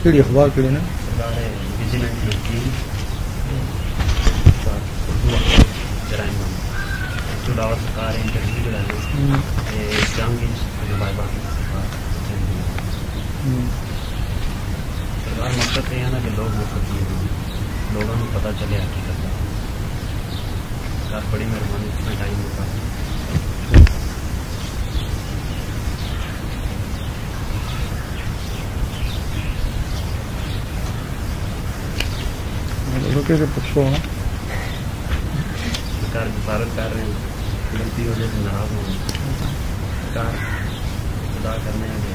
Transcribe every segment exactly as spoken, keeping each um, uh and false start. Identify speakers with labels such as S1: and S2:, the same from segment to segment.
S1: کیڑی اخبار کیڑی نے
S2: مقصد یہ ہے نا کہ لوگ مستقبل لوگوں کو پتہ چلے حقیقت کا بڑی مہربانی اتنا ٹائم ہوتا ہے.
S1: روکے کے پچھو ہیں
S2: سرکار گزارت کر رہے ہیں غلطی وجہ سے ناراض ہوں سرکار خدا کرنے ہیں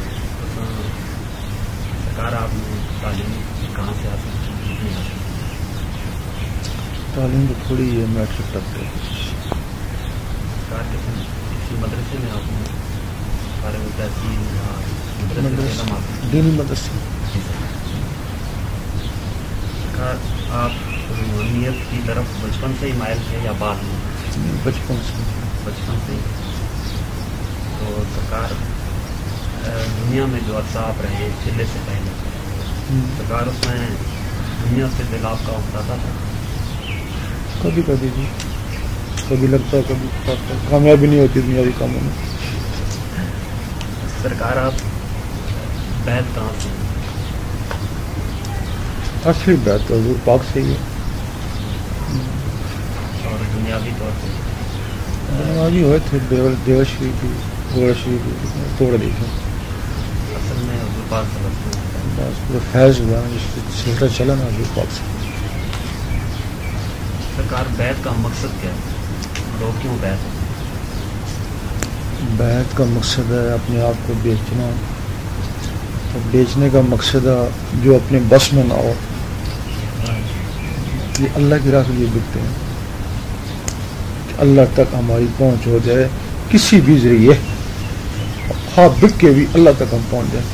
S2: سرکار آپ نے تعلیم کہاں سے حاصل کی کتنی حاصل کی؟
S1: تعلیم تو تھوڑی ہے میٹرک تک ہے.
S2: سرکار کسی کسی مدرسے میں آپ نے فارغ التحصیل مدرسے
S1: دینی مدرسے
S2: سرکار آپ روحانیت کی طرف بچپن سے ہی مائل تھے یا بعد میں؟
S1: بچپن سے
S2: بچپن سے ہی. تو سرکار دنیا میں جو عرصہ آپ رہے چلے سے پہلے سرکار اس میں دنیا سے دل آپ کا اٹھاتا تھا؟
S1: کبھی کبھی بھی کبھی لگتا ہے کبھی پڑتا کامیابی نہیں ہوتی دنیاوی کاموں میں.
S2: سرکار آپ بیت کہاں سے؟
S1: اصلی بیت تو حضور پاک سے ہی ہے.
S2: اور دنیاوی طور پہ
S1: دنیاوی ہوئے تھے دیور شریف بھی گوڑا شریف بھی توڑ دی تھے.
S2: اصل میں حضور پاک سے بس
S1: پورا فیض ہوا جس سے سلسلہ چلا نا حضور پاک سے.
S2: سرکار بیت کا مقصد کیا ہے؟ لوگ کیوں بیت ہیں؟
S1: بیت کا مقصد ہے اپنے آپ کو بیچنا. اور بیچنے کا مقصد ہے جو اپنے بس میں نہ ہو یہ اللہ کی راہ کے لیے بکتے ہیں کہ اللہ تک ہماری پہنچ ہو جائے کسی بھی ذریعے خواب بک کے بھی اللہ تک ہم پہنچ جائیں.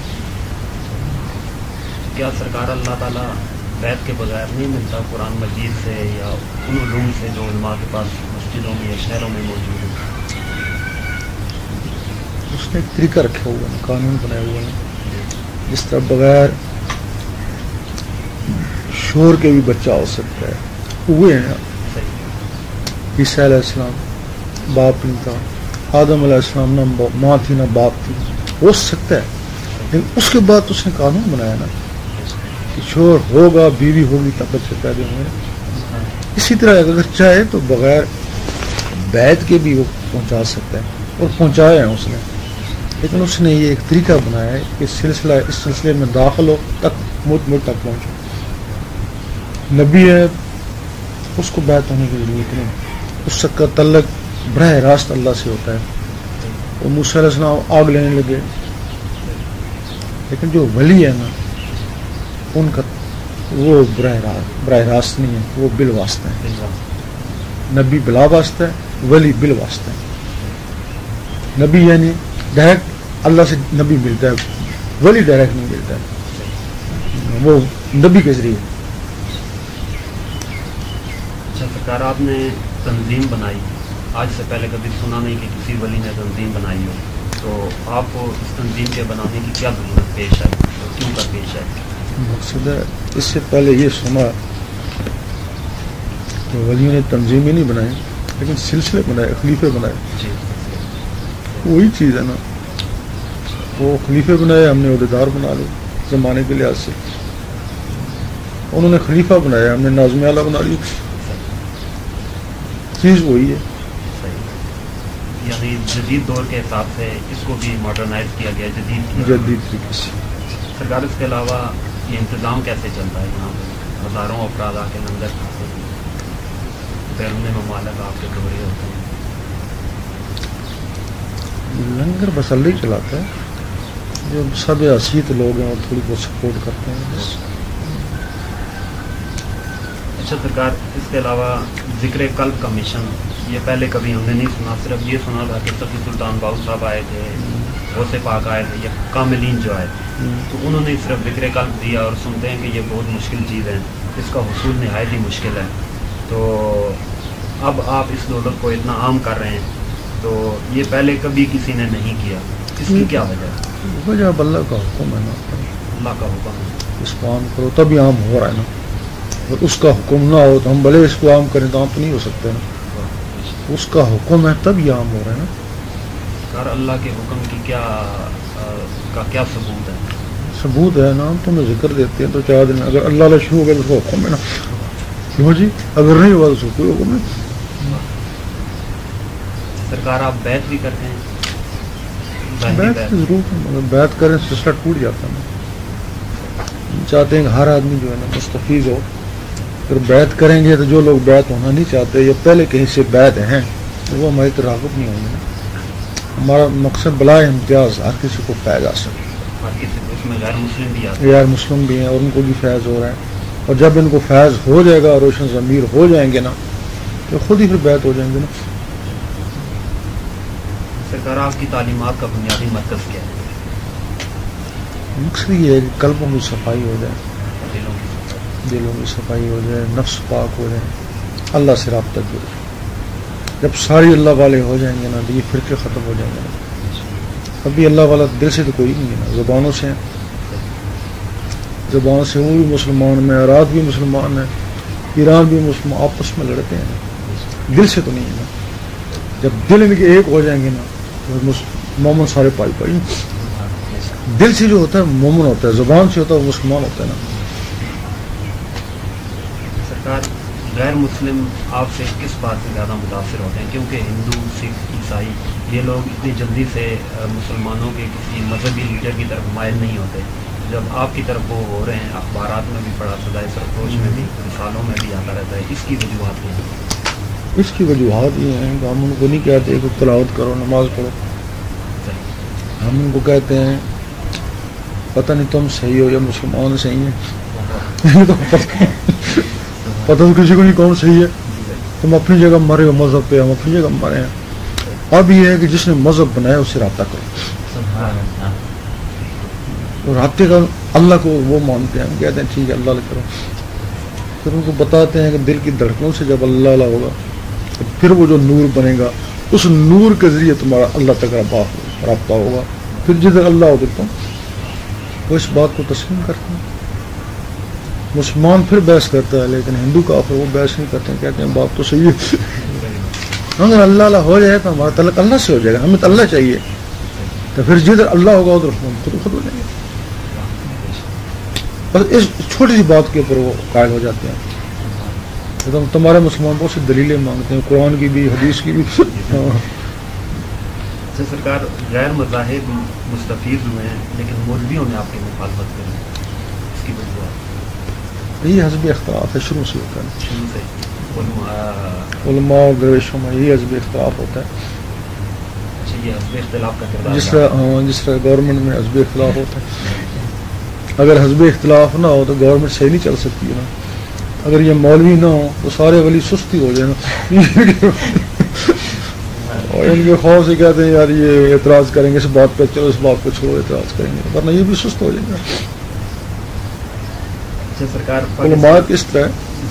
S2: کیا سرکار اللہ تعالیٰ بیت کے بغیر نہیں ملتا قرآن مجید سے یا ان علوم سے جو علماء کے پاس مسجدوں میں یا شہروں میں موجود ہیں؟
S1: اس نے ایک طریقہ رکھا ہوا ہے قانون بنایا ہوا ہے جس طرح بغیر شور کے بھی بچہ ہو سکتا ہے. ہوئے ہیں عیسیٰ علیہ السلام باپ نہیں تھا آدم علیہ السلام نہ ماں تھی نہ باپ تھی ہو سکتا ہے لیکن اس کے بعد اس نے قانون بنایا نا کہ شور ہوگا بیوی ہوگی تب بچے پیدا ہوئے. اسی طرح اگر چاہے تو بغیر بیت کے بھی وہ پہنچا سکتا ہے اور پہنچایا ہے اس نے. لیکن اس نے یہ ایک طریقہ بنایا ہے کہ سلسلہ اس سلسلے میں داخل ہو تک مٹ مٹ تک پہنچو. نبی ہے اس کو بیعت ہونے کی ضرورت نہیں. اس کا تعلق براہ راست اللہ سے ہوتا ہے. وہ موسیٰ علیہ السلام آگ لینے لگے لیکن جو ولی ہے نا ان کا وہ براہ راست براہ راست نہیں ہے وہ بال واسطہ ہے. نبی بلا واسطہ ہے ولی بال واسطہ ہے. نبی یعنی ڈائریکٹ اللہ سے نبی ملتا ہے ولی ڈائریکٹ نہیں ملتا ہے وہ نبی کے ذریعے.
S2: اچھا سرکار آپ نے تنظیم بنائی آج سے پہلے کبھی سنا نہیں کہ کسی ولی نے تنظیم بنائی ہو تو آپ کو اس تنظیم کے بنانے کی کیا ضرورت پیش ہے اور کیوں کر پیش ہے؟
S1: مقصد ہے اس سے پہلے یہ سنا کہ ولیوں نے تنظیم ہی نہیں بنائی لیکن سلسلے بنائے خلیفے بنائے.
S2: جی
S1: وہی چیز ہے نا وہ خلیفے بنائے ہم نے عہدیدار بنا لے زمانے کے لحاظ سے. انہوں نے خلیفہ بنایا ہم نے ناظم اعلیٰ بنا لی. چیز وہی ہے.
S2: یعنی جدید دور کے حساب سے اس کو بھی ماڈرنائز کیا گیا جدید
S1: جدید طریقے سے.
S2: سرکار اس کے علاوہ یہ انتظام کیسے چلتا ہے یہاں پہ ہزاروں افراد آ کے لنگر کھاتے ہیں بیرون ممالک آپ کے دورے ہوتے ہیں؟
S1: لنگر بس اللہ ہی چلاتا ہے جو سب حیثیت لوگ ہیں اور تھوڑی بہت سپورٹ کرتے ہیں بس.
S2: اچھا سرکار اس کے علاوہ ذکر قلب کا مشن یہ پہلے کبھی ہم نے نہیں سنا. صرف یہ سنا تھا کہ صفی سلطان باؤ صاحب آئے تھے غوث پاک آئے تھے یا کاملین جو آئے تھے تو انہوں نے صرف ذکر قلب دیا اور سنتے ہیں کہ یہ بہت مشکل چیز ہے اس کا حصول نہایت ہی مشکل ہے. تو اب آپ اس دولت کو اتنا عام کر رہے ہیں تو یہ پہلے کبھی کسی نے نہیں کیا اس کی کیا وجہ ہے؟
S1: وجہ اللہ کا حکم ہے نا
S2: اللہ کا حکم ہے
S1: اس کو عام کرو، تب عام ہو رہا ہے نا. اگر اس کا حکم نہ ہو تو ہم بھلے اس کو عام کریں تو عام تو نہیں ہو سکتے نا. اس کا حکم ہے تب یہ عام ہو رہا ہے نا.
S2: سر اللہ کے حکم کی کیا کا کیا ثبوت ہے؟
S1: ثبوت ہے نا، ہم تمہیں ذکر دیتے ہیں تو چار دن اگر اللہ اللہ شروع ہو گیا تو اس کا حکم ہے نا. کیوں جی؟ اگر نہیں ہوا تو اس کو کوئی حکم نہیں.
S2: سرکار آپ بیعت بھی کرتے ہیں؟
S1: بیعت ضرور، مگر بیعت کریں سلسلہ ٹوٹ جاتا ہے. چاہتے ہیں کہ ہر آدمی جو ہے نا مستفیض ہو. اگر بیعت کریں گے تو جو لوگ بیعت ہونا نہیں چاہتے یا پہلے کہیں سے بیعت ہیں وہ ہماری طرح راغب نہیں ہوں گے. ہمارا مقصد بلا امتیاز ہر کسی کو فیض آ سکے.
S2: ہر کسی کو، اس میں غیر مسلم بھی آتے
S1: غیر مسلم بھی ہیں اور ان کو بھی فیض ہو رہا ہے. اور جب ان کو فیض ہو جائے گا، روشن ضمیر ہو جائیں گے نا تو خود ہی پھر بیعت ہو جائیں گے نا.
S2: سرکار آپ کی تعلیمات کا بنیادی مرکز کیا ہے؟
S1: مقصد یہ ہے کہ قلبوں کی صفائی ہو جائے،
S2: دلوں کی
S1: دلوں کی صفائی ہو جائے، نفس پاک ہو جائے، اللہ سے رابطہ جڑ جائے. جب ساری اللہ والے ہو جائیں گے نا تو یہ فرقے ختم ہو جائیں گے نا. ابھی اللہ والا دل سے تو کوئی نہیں ہے نا، زبانوں سے ہیں. زبان سے وہ بھی مسلمان میں، عراق بھی مسلمان ہے، ایران بھی مسلمان، آپس میں لڑتے ہیں. دل سے تو نہیں ہے نا. جب دل ان کے ایک ہو جائیں گے نا تو مومن سارے پائی پائی. دل سے جو ہوتا ہے مومن ہوتا ہے، زبان سے ہوتا ہے وہ مسلمان ہوتا ہے نا.
S2: سرکار غیر مسلم آپ سے کس بات سے زیادہ متاثر ہوتے ہیں؟ کیونکہ ہندو، سکھ، عیسائی یہ لوگ اتنی جلدی سے مسلمانوں کے کسی مذہبی لیڈر کی طرف مائل نہیں ہوتے. جب آپ کی طرف وہ ہو رہے ہیں، اخبارات میں بھی پڑھا، سدائے سرفروش میں بھی، رسالوں میں بھی آتا رہتا ہے، اس کی وجوہات کیا ہیں؟
S1: اس کی وجوہات یہ ہیں کہ ہم ان کو نہیں کہتے کہ تلاوت کرو، نماز پڑھو. ہم ان کو کہتے ہیں پتہ نہیں تم صحیح ہو یا مسلمان صحیح ہیں. پتہ تو کسی کو نہیں کون صحیح ہے. تم اپنی جگہ مرے ہو مذہب پہ، ہم اپنی جگہ مرے ہیں. اب یہ ہے کہ جس نے مذہب بنایا اس سے رابطہ کرو. اور رابطے کا اللہ کو وہ مانتے ہیں، ہم کہتے ہیں ٹھیک ہے اللہ کرو. پھر ان کو بتاتے ہیں کہ دل کی دھڑکنوں سے جب اللہ اللہ ہوگا تو پھر وہ جو نور بنے گا اس نور کے ذریعے تمہارا اللہ تک رابطہ ہوگا. پھر جدھر اللہ ہو دیتا ہوں وہ اس بات کو تسلیم کرتے ہیں. مسلمان پھر بحث کرتا ہے لیکن ہندو کافر وہ بحث نہیں کرتے ہیں، کہتے ہیں بات تو صحیح ہے. اگر اللہ اللہ ہو جائے تو ہمارا تعلق اللہ سے ہو جائے گا. ہمیں تو اللہ چاہیے تو پھر جدھر اللہ ہوگا ادھر ہم خود خود ہو جائیں گے. بس اس چھوٹی سی بات کے اوپر وہ قائل ہو جاتے ہیں. تو تمہارے مسلمان بہت سی دلیلیں مانگتے ہیں، قرآن کی بھی، حدیث کی بھی.
S2: سرکار غیر مذاہب مستفید ہوئے ہیں لیکن مولویوں نے آپ کی مخالفت کری، اس کی وجوہات؟
S1: یہ حزب اختلاف ہے، شروع سے ہوتا ہے.
S2: شروع سے
S1: علماء اور درویشوں میں یہ حزب اختلاف ہوتا ہے.
S2: اچھا، یہ حزب اختلاف کا کردار
S1: جس طرح ہاں جس طرح گورنمنٹ میں حزب اختلاف ہوتا ہے. اگر حزب اختلاف نہ ہو تو گورنمنٹ صحیح نہیں چل سکتی ہے نا. اگر یہ مولوی نہ ہو تو سارے ولی سستی ہو جائے نا. اور ان کے خوف سے کہتے ہیں یار یہ اعتراض کریں گے اس بات پہ، چلو اس بات کو چھوڑو اعتراض کریں گے، ورنہ یہ بھی سست ہو جائیں گے.
S2: سرکار
S1: علماء اس طرح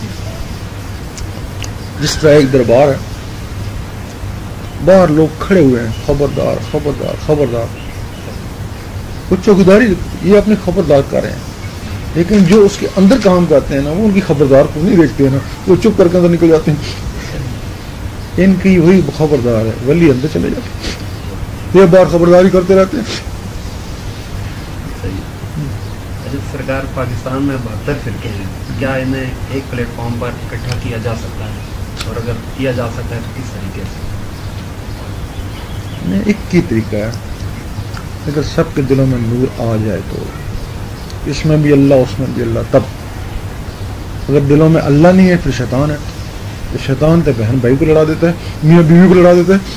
S1: جس طرح ایک دربار ہے، باہر لوگ کھڑے ہوئے ہیں، خبردار خبردار خبردار. کچھ چوکیداری یہ اپنی خبردار کر رہے ہیں لیکن جو اس کے اندر کام کرتے ہیں نا وہ ان کی خبردار کو نہیں دیکھتے ہیں نا، وہ چپ کر کے اندر نکل جاتے ہیں. ان کی وہی خبردار ہے، ولی اندر چلے جاتے ہیں، یہ بار خبرداری کرتے رہتے ہیں.
S2: سرکار پاکستان میں بہتر فرقے ہیں، کیا انہیں ایک پلیٹ فارم پر اکٹھا کیا جا سکتا ہے؟ اور اگر کیا جا سکتا ہے تو کس طریقے سے؟
S1: ایک ہی طریقہ ہے، اگر سب کے دلوں میں نور آ جائے تو اس میں بھی اللہ اس میں بھی اللہ. تب اگر دلوں میں اللہ نہیں ہے پھر شیطان ہے. تو شیطان تو بہن بھائی کو لڑا دیتا ہے، میاں بیوی کو لڑا دیتا ہے.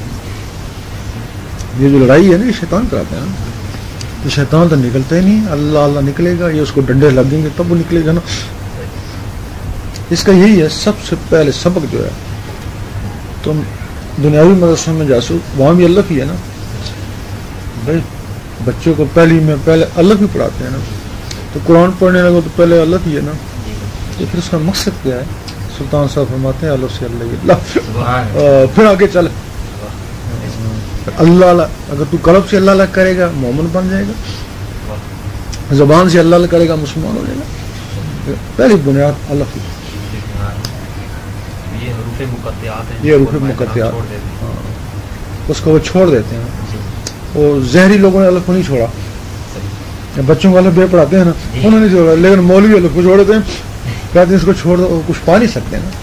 S1: یہ جو لڑائی ہے نا یہ شیطان کراتے ہیں نا. تو شیطان تو نکلتا ہی نہیں، اللہ اللہ نکلے گا، یہ اس کو ڈنڈے لگیں گے تب وہ نکلے گا نا. اس کا یہی ہے سب سے پہلے سبق جو ہے، تم دنیاوی مدرسوں میں جاسو وہاں بھی اللہ ہی ہے نا بھائی. بچوں کو پہلی میں پہلے اللہ ہی پڑھاتے ہیں نا. تو قرآن پڑھنے لگو تو پہلے اللہ ہی ہے نا. تو پھر اس کا مقصد کیا ہے؟ سلطان صاحب فرماتے ہیں اللہ سے اللہ اللہ پھر آگے چل اللہ اللہ. اگر تو قلب سے اللہ اللہ کرے گا مومن بن جائے گا. زبان سے اللہ اللہ کرے گا مسلمان ہو جائے گا. پہلی بنیاد اللہ کی.
S2: یہ حروف مقطعات ہیں,
S1: یہ حروف مقطعات, ہاں اس کو وہ چھوڑ دیتے ہیں. اور زہری لوگوں نے اللہ کو نہیں چھوڑا. بچوں کو اللہ بے پڑھاتے ہیں نا, انہوں نے چھوڑا, لیکن مولوی اللہ کو چھوڑ دیتے ہیں, کہتے ہیں اس کو چھوڑ دو, کچھ پا نہیں سکتے نا.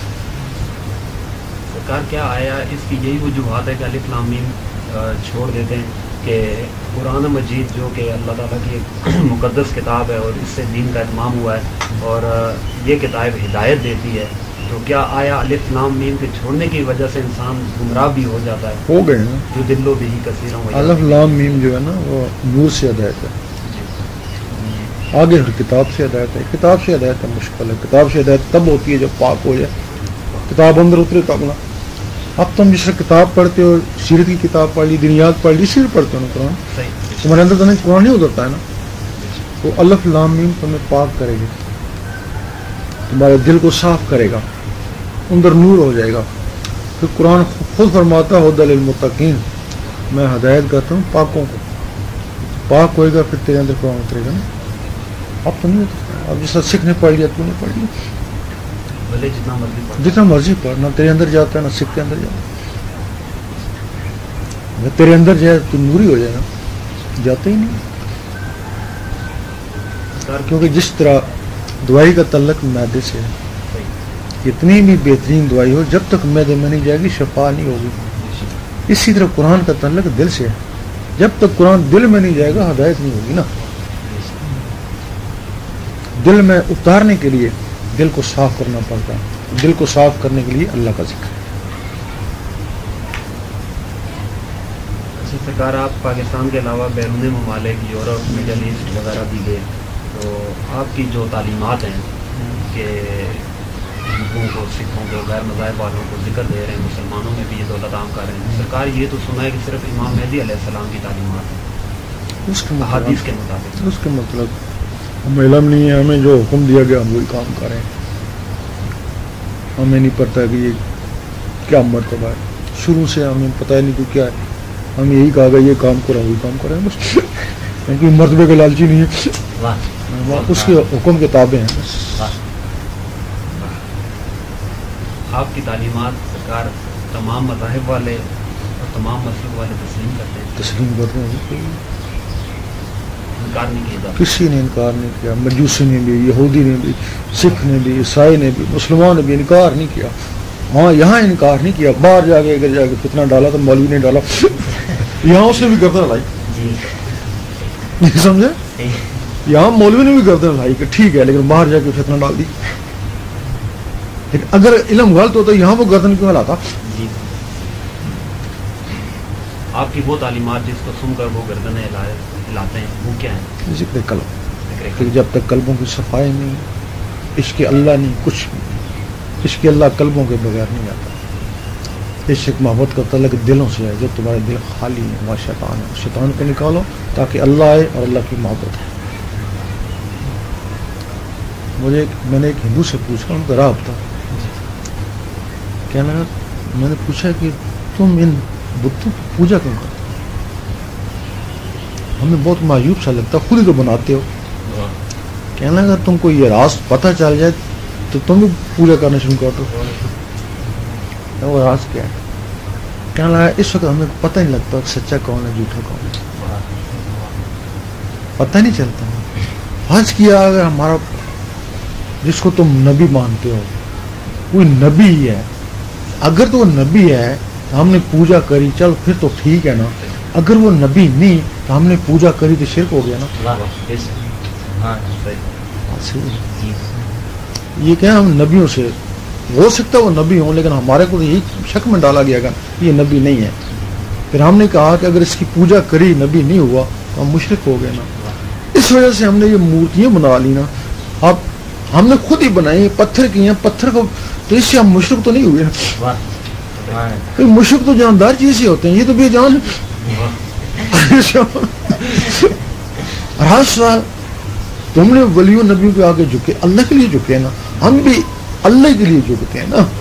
S2: سرکار کیا آیا اس کی یہی وجوہات ہے کہ الف لام میم چھوڑ دیتے ہیں کہ قرآن مجید جو کہ اللہ تعالیٰ کی ایک مقدس کتاب ہے اور اس سے دین کا اتمام ہوا ہے اور یہ کتاب ہدایت دیتی ہے, تو کیا آیا الف لام میم کے چھوڑنے کی وجہ سے انسان گمراہ بھی ہو جاتا ہے؟
S1: ہو گئے نا,
S2: جو دلوں بھی کثیر ہوں.
S1: الف لام میم جو ہے نا وہ نور سے ہدایت ہے, آگے ہر کتاب سے ہدایت ہے. کتاب سے ہدایت ہے مشکل ہے. کتاب سے ہدایت تب ہوتی ہے جب پاک ہو جائے, کتاب اندر اترے تب نا. اب تم جس سے کتاب پڑھتے ہو, سیرت کی کتاب پڑھ لی, دنیات پڑھ لی, سیرت پڑھتے ہو نا قرآن, تمہارے اندر تو نہیں قرآن نہیں اترتا ہے نا. تو الف لام میم تمہیں پاک کرے گی, تمہارے دل کو صاف کرے گا, اندر نور ہو جائے گا. پھر قرآن خود فرماتا ہے ہدی للمتقین, میں ہدایت کرتا ہوں پاکوں کو. پاک ہوئے گا پھر تیرے اندر قرآن اترے گا نا. اب تو نہیں اترتا. اب جس طرح سکھ نے پڑھ لیا تو نے پڑھ لیا,
S2: جتنا مرضی پڑھ
S1: جتنا مرضی پڑھ, نہ تیرے اندر جاتا ہے نہ سکھ کے اندر جاتا ہے. اگر تیرے اندر جائے تو نوری ہو جائے نا, جاتا ہی نہیں. کیونکہ جس طرح دوائی کا تعلق معدے سے ہے, اتنی بھی بہترین دوائی ہو جب تک معدے میں نہیں جائے گی شفا نہیں ہوگی. اسی طرح قرآن کا تعلق دل سے ہے, جب تک قرآن دل میں نہیں جائے گا ہدایت نہیں ہوگی نا. دل میں اتارنے کے لیے دل کو صاف کرنا پڑتا ہے. دل کو صاف کرنے کے لیے اللہ کا ذکر.
S2: سرکار آپ پاکستان کے علاوہ بیرون ممالک یورپ مڈل ایسٹ وغیرہ بھی گئے, تو آپ کی جو تعلیمات ہیں کہ ہندوؤں کو, سکھوں کو, غیر مذاہب والوں کو ذکر دے رہے ہیں, مسلمانوں میں بھی یہ دولت عام کر رہے ہیں, سرکار یہ تو سنا ہے کہ صرف امام مہدی علیہ السلام کی تعلیمات ہیں
S1: اس کے
S2: حدیث کے مطابق.
S1: اس کے مطلب ہمیں علم نہیں ہے, ہمیں جو حکم دیا گیا ہم وہی کام کریں. ہمیں نہیں پتہ کہ یہ کیا مرتبہ ہے, شروع سے ہمیں پتہ ہی نہیں کہ کیا ہے. ہم یہی کہا گیا یہ کام کریں وہی کام کریں بس, کیونکہ مرتبے کے لالچی نہیں ہے, اس کے حکم کے تابع ہیں بس.
S2: آپ کی تعلیمات سرکار تمام مذاہب والے اور تمام مسلک والے تسلیم کرتے ہیں؟
S1: تسلیم کرتے ہیں,
S2: انکار نہیں کیا,
S1: کسی نے انکار نہیں کیا. مجوسی نے بھی, یہودی نے بھی, سکھ نے بھی, عیسائی نے بھی, مسلمان نے بھی انکار نہیں کیا. ہاں یہاں انکار نہیں کیا, باہر جا کے اگر جا کے فتنہ ڈالا تو مولوی نے ڈالا, یہاں اس نے بھی کرتا بھائی, نہیں سمجھے, یہاں مولوی نے بھی کرتا بھائی کہ ٹھیک ہے, لیکن باہر جا کے فتنہ ڈال دی. لیکن اگر علم غلط ہوتا یہاں وہ گردن کیوں ہلاتا.
S2: آپ کی وہ تعلیمات جس کو سن کر وہ گردنیں ہلاتے ہیں وہ کیا ہیں؟
S1: ذکر قلب. جب تک قلبوں کی صفائی نہیں, عشق اللہ نہیں, کچھ نہیں. عشق اللہ قلبوں کے بغیر نہیں آتا. عشق محبت کا تعلق دلوں سے ہے. جب تمہارے دل خالی ہیں وہاں شیطان ہے, شیطان کو نکالو تاکہ اللہ آئے اور اللہ کی محبت ہے. مجھے میں نے ایک ہندو سے پوچھا, ان کا رابطہ کہنا, میں نے پوچھا کہ تم ان بتوں کی پوجا کیوں کرتے ہو؟ ہمیں بہت معیوب سا لگتا, خود ہی تو بناتے ہو. کہنا اگر تم کو یہ راز پتہ چل جائے تو تم بھی پوجا کرنا شروع کر دو. وہ راز کیا ہے؟ کہنا لگا اس وقت ہمیں پتہ نہیں لگتا سچا کون ہے جھوٹا کون ہے, پتہ نہیں چلتا. فرض کیا اگر ہمارا جس کو تم نبی مانتے ہو کوئی نبی ہی ہے, اگر تو وہ نبی ہے ہم نے پوجا کری, چل پھر تو ٹھیک ہے نا. اگر وہ نبی نہیں تو ہم نے پوجا کری تو شرک ہو گیا نا. یہ کیا ہم نبیوں سے ہو سکتا ہے وہ نبی ہوں, لیکن ہمارے کو یہی شک میں ڈالا گیا کہ یہ نبی نہیں ہے. پھر ہم نے کہا کہ اگر اس کی پوجا کری نبی نہیں ہوا تو ہم مشرک ہو گئے نا. اس وجہ سے ہم نے یہ مورتیاں بنا لی نا. اب ہم نے خود ہی بنائی, پتھر کی ہیں, پتھر کو, تو اس سے ہم مشرک تو نہیں ہوئے. مشرک تو جاندار چیز ہی ہوتے ہیں, یہ تو بے جان ہے. ہر سوال تم نے ولیوں نبیوں کے آگے جھکے, اللہ کے لیے جھکے نا, ہم بھی اللہ کے لیے جھکتے ہیں نا.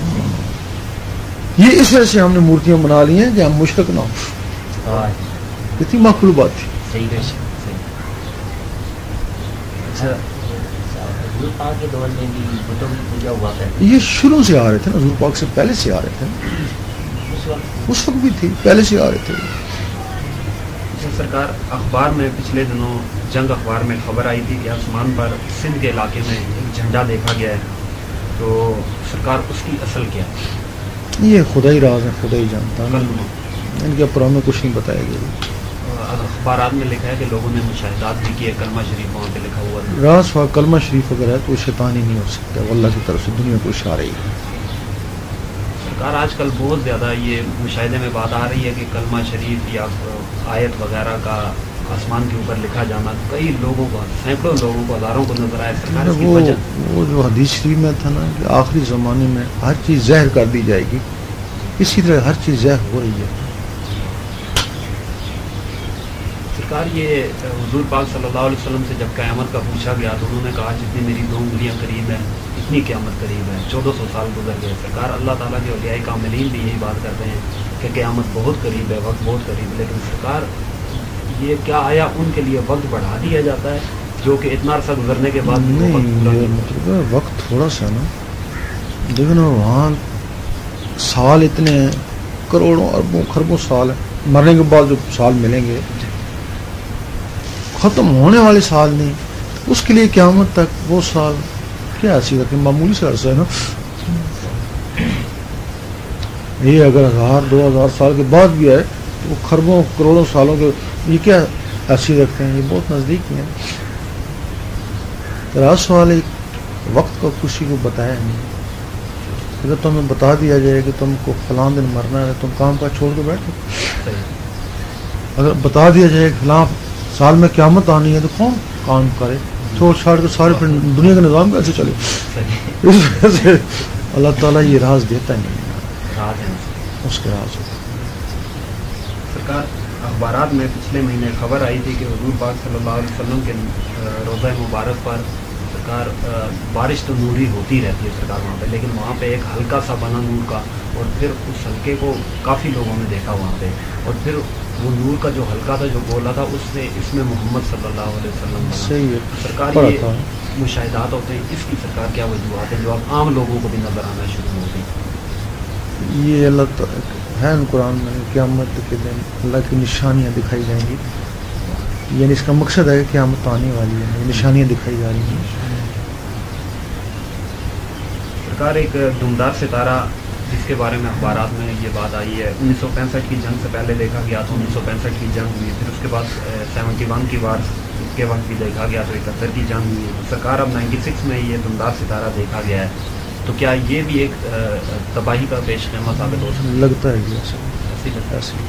S1: یہ اس وجہ سے ہم نے مورتیاں بنا لی ہیں کہ ہم مشرک نہ ہوں. کتنی معقول بات تھی.
S2: اچھا
S3: حضور پاک کے دور میں بھی بتوں کی پوجا ہوا کرتی
S1: یہ شروع سے آ رہے تھے نا، حضور پاک سے پہلے سے آ رہے تھے،
S3: اس وقت
S1: اس وقت بھی تھی، پہلے سے آ رہے تھے.
S2: اچھا سرکار، اخبار میں پچھلے دنوں جنگ اخبار میں خبر آئی تھی کہ آسمان پر سندھ کے علاقے میں ایک جھنڈا دیکھا گیا ہے، تو سرکار اس کی اصل کیا ہے؟
S1: یہ خدا ہی راز ہے، خدا ہی جانتا ہے،
S2: کلمہ
S1: ان کے اوپر ہمیں کچھ نہیں بتایا گیا.
S2: اخبارات میں لکھا ہے کہ لوگوں نے مشاہدات بھی کیے، کلمہ شریف وہاں پہ لکھا ہوا ہے.
S1: راز و کلمہ شریف اگر ہے تو وہ شیطان ہی نہیں ہو سکتا، وہ اللہ کی طرف سے دنیا کو اشارہ ہی ہے.
S2: سرکار آج کل بہت زیادہ یہ مشاہدے میں بات آ رہی ہے کہ کلمہ شریف یا آیت وغیرہ کا آسمان کے اوپر لکھا جانا کئی لوگوں کو، سینکڑوں لوگوں کو، ہزاروں کو نظر آئے. سرکار اس کی
S1: وہ
S2: وجہ
S1: وہ جو حدیث شریف میں تھا نا کہ آخری زمانے میں ہر چیز زہر کر دی جائے گی، اسی طرح ہر چیز زہر ہو رہی ہے.
S2: سرکار یہ حضور پاک صلی اللہ علیہ وسلم سے جب قیامت کا پوچھا گیا تو انہوں نے کہا جتنی میری دو انگلیاں قریب ہیں اتنی قیامت قریب ہے. چودہ سو سال گزر گئے. سرکار اللہ تعالیٰ کے اولیاء کاملین بھی یہی بات کرتے ہیں کہ قیامت بہت قریب ہے، وقت بہت قریب ہے، لیکن سرکار یہ کیا آیا ان کے لیے وقت بڑھا دیا جاتا ہے جو کہ اتنا عرصہ گزرنے کے بعد بھی وہ وقت پورا
S1: نہیں، یہ مطلب ہے وقت تھوڑا سا نا، دیکھو نا وہاں سال اتنے ہیں، کروڑوں اربوں خربوں سال ہیں، مرنے کے بعد جو سال ملیں گے ختم ہونے والے سال نہیں، اس کے لیے قیامت تک وہ سال کیا ایسی رکھیں، معمولی سے عرصہ ہے نا. یہ اگر ہزار دو ہزار سال کے بعد بھی ہے تو وہ خربوں کروڑوں سالوں کے یہ کیا ایسی رکھتے ہیں، یہ بہت نزدیک ہیں. راز سوال ایک وقت کا کسی کو بتایا نہیں. اگر تمہیں بتا دیا جائے کہ تم کو فلاں دن مرنا ہے تم کام کا چھوڑ کے بیٹھو. اگر بتا دیا جائے کہ فلاں سال میں قیامت آنی ہے تو کون کام کرے، چھوڑ چھاڑ کے سارے پھر دنیا کا نظام کیسے چلے. اس وجہ سے اللہ تعالیٰ یہ راز دیتا نہیں، اس کے راز ہوتا.
S2: سرکار اخبارات میں پچھلے مہینے خبر آئی تھی کہ حضور پاک صلی اللہ علیہ وسلم کے روضہ مبارک پر سرکار بارش تو نوری ہوتی رہتی ہے سرکار وہاں پہ، لیکن وہاں پہ ایک ہلکا سا بنا نور کا، اور پھر اس ہلکے کو کافی لوگوں نے دیکھا وہاں پہ، اور پھر وہ نور کا جو ہلکا تھا جو بولا تھا اس سے اس میں محمد صلی اللہ علیہ وسلم بنا.
S1: صحیح ہے.
S2: سرکار یہ مشاہدات ہوتے ہیں، اس کی سرکار کیا وجوہات ہیں جو اب عام لوگوں کو بھی نظر آنا شروع ہو گئی؟
S1: یہ اللہ تعالیٰ ہے قرآن میں قیامت کے دن اللہ کی نشانیاں دکھائی جائیں گی، یعنی اس کا مقصد ہے کہ قیامت آنے والی ہے، نشانیاں دکھائی جا رہی ہیں.
S2: سرکار ایک دمدار ستارہ جس کے بارے میں اخبارات میں یہ بات آئی ہے، انیس سو پینسٹھ کی جنگ سے پہلے دیکھا گیا تو انیس سو پینسٹھ کی جنگ ہوئی، پھر اس کے بعد سیونٹی ون کی وار کے وقت بھی دیکھا گیا تو اکہتر کی جنگ ہوئی. سرکار اب نائنٹی سکس میں یہ دمدار ستارہ دیکھا گیا ہے، تو کیا یہ بھی ایک تباہی کا پیش خیمہ ثابت ہو سکتا ہے؟
S1: لگتا ہے کہ ایسی ایسی.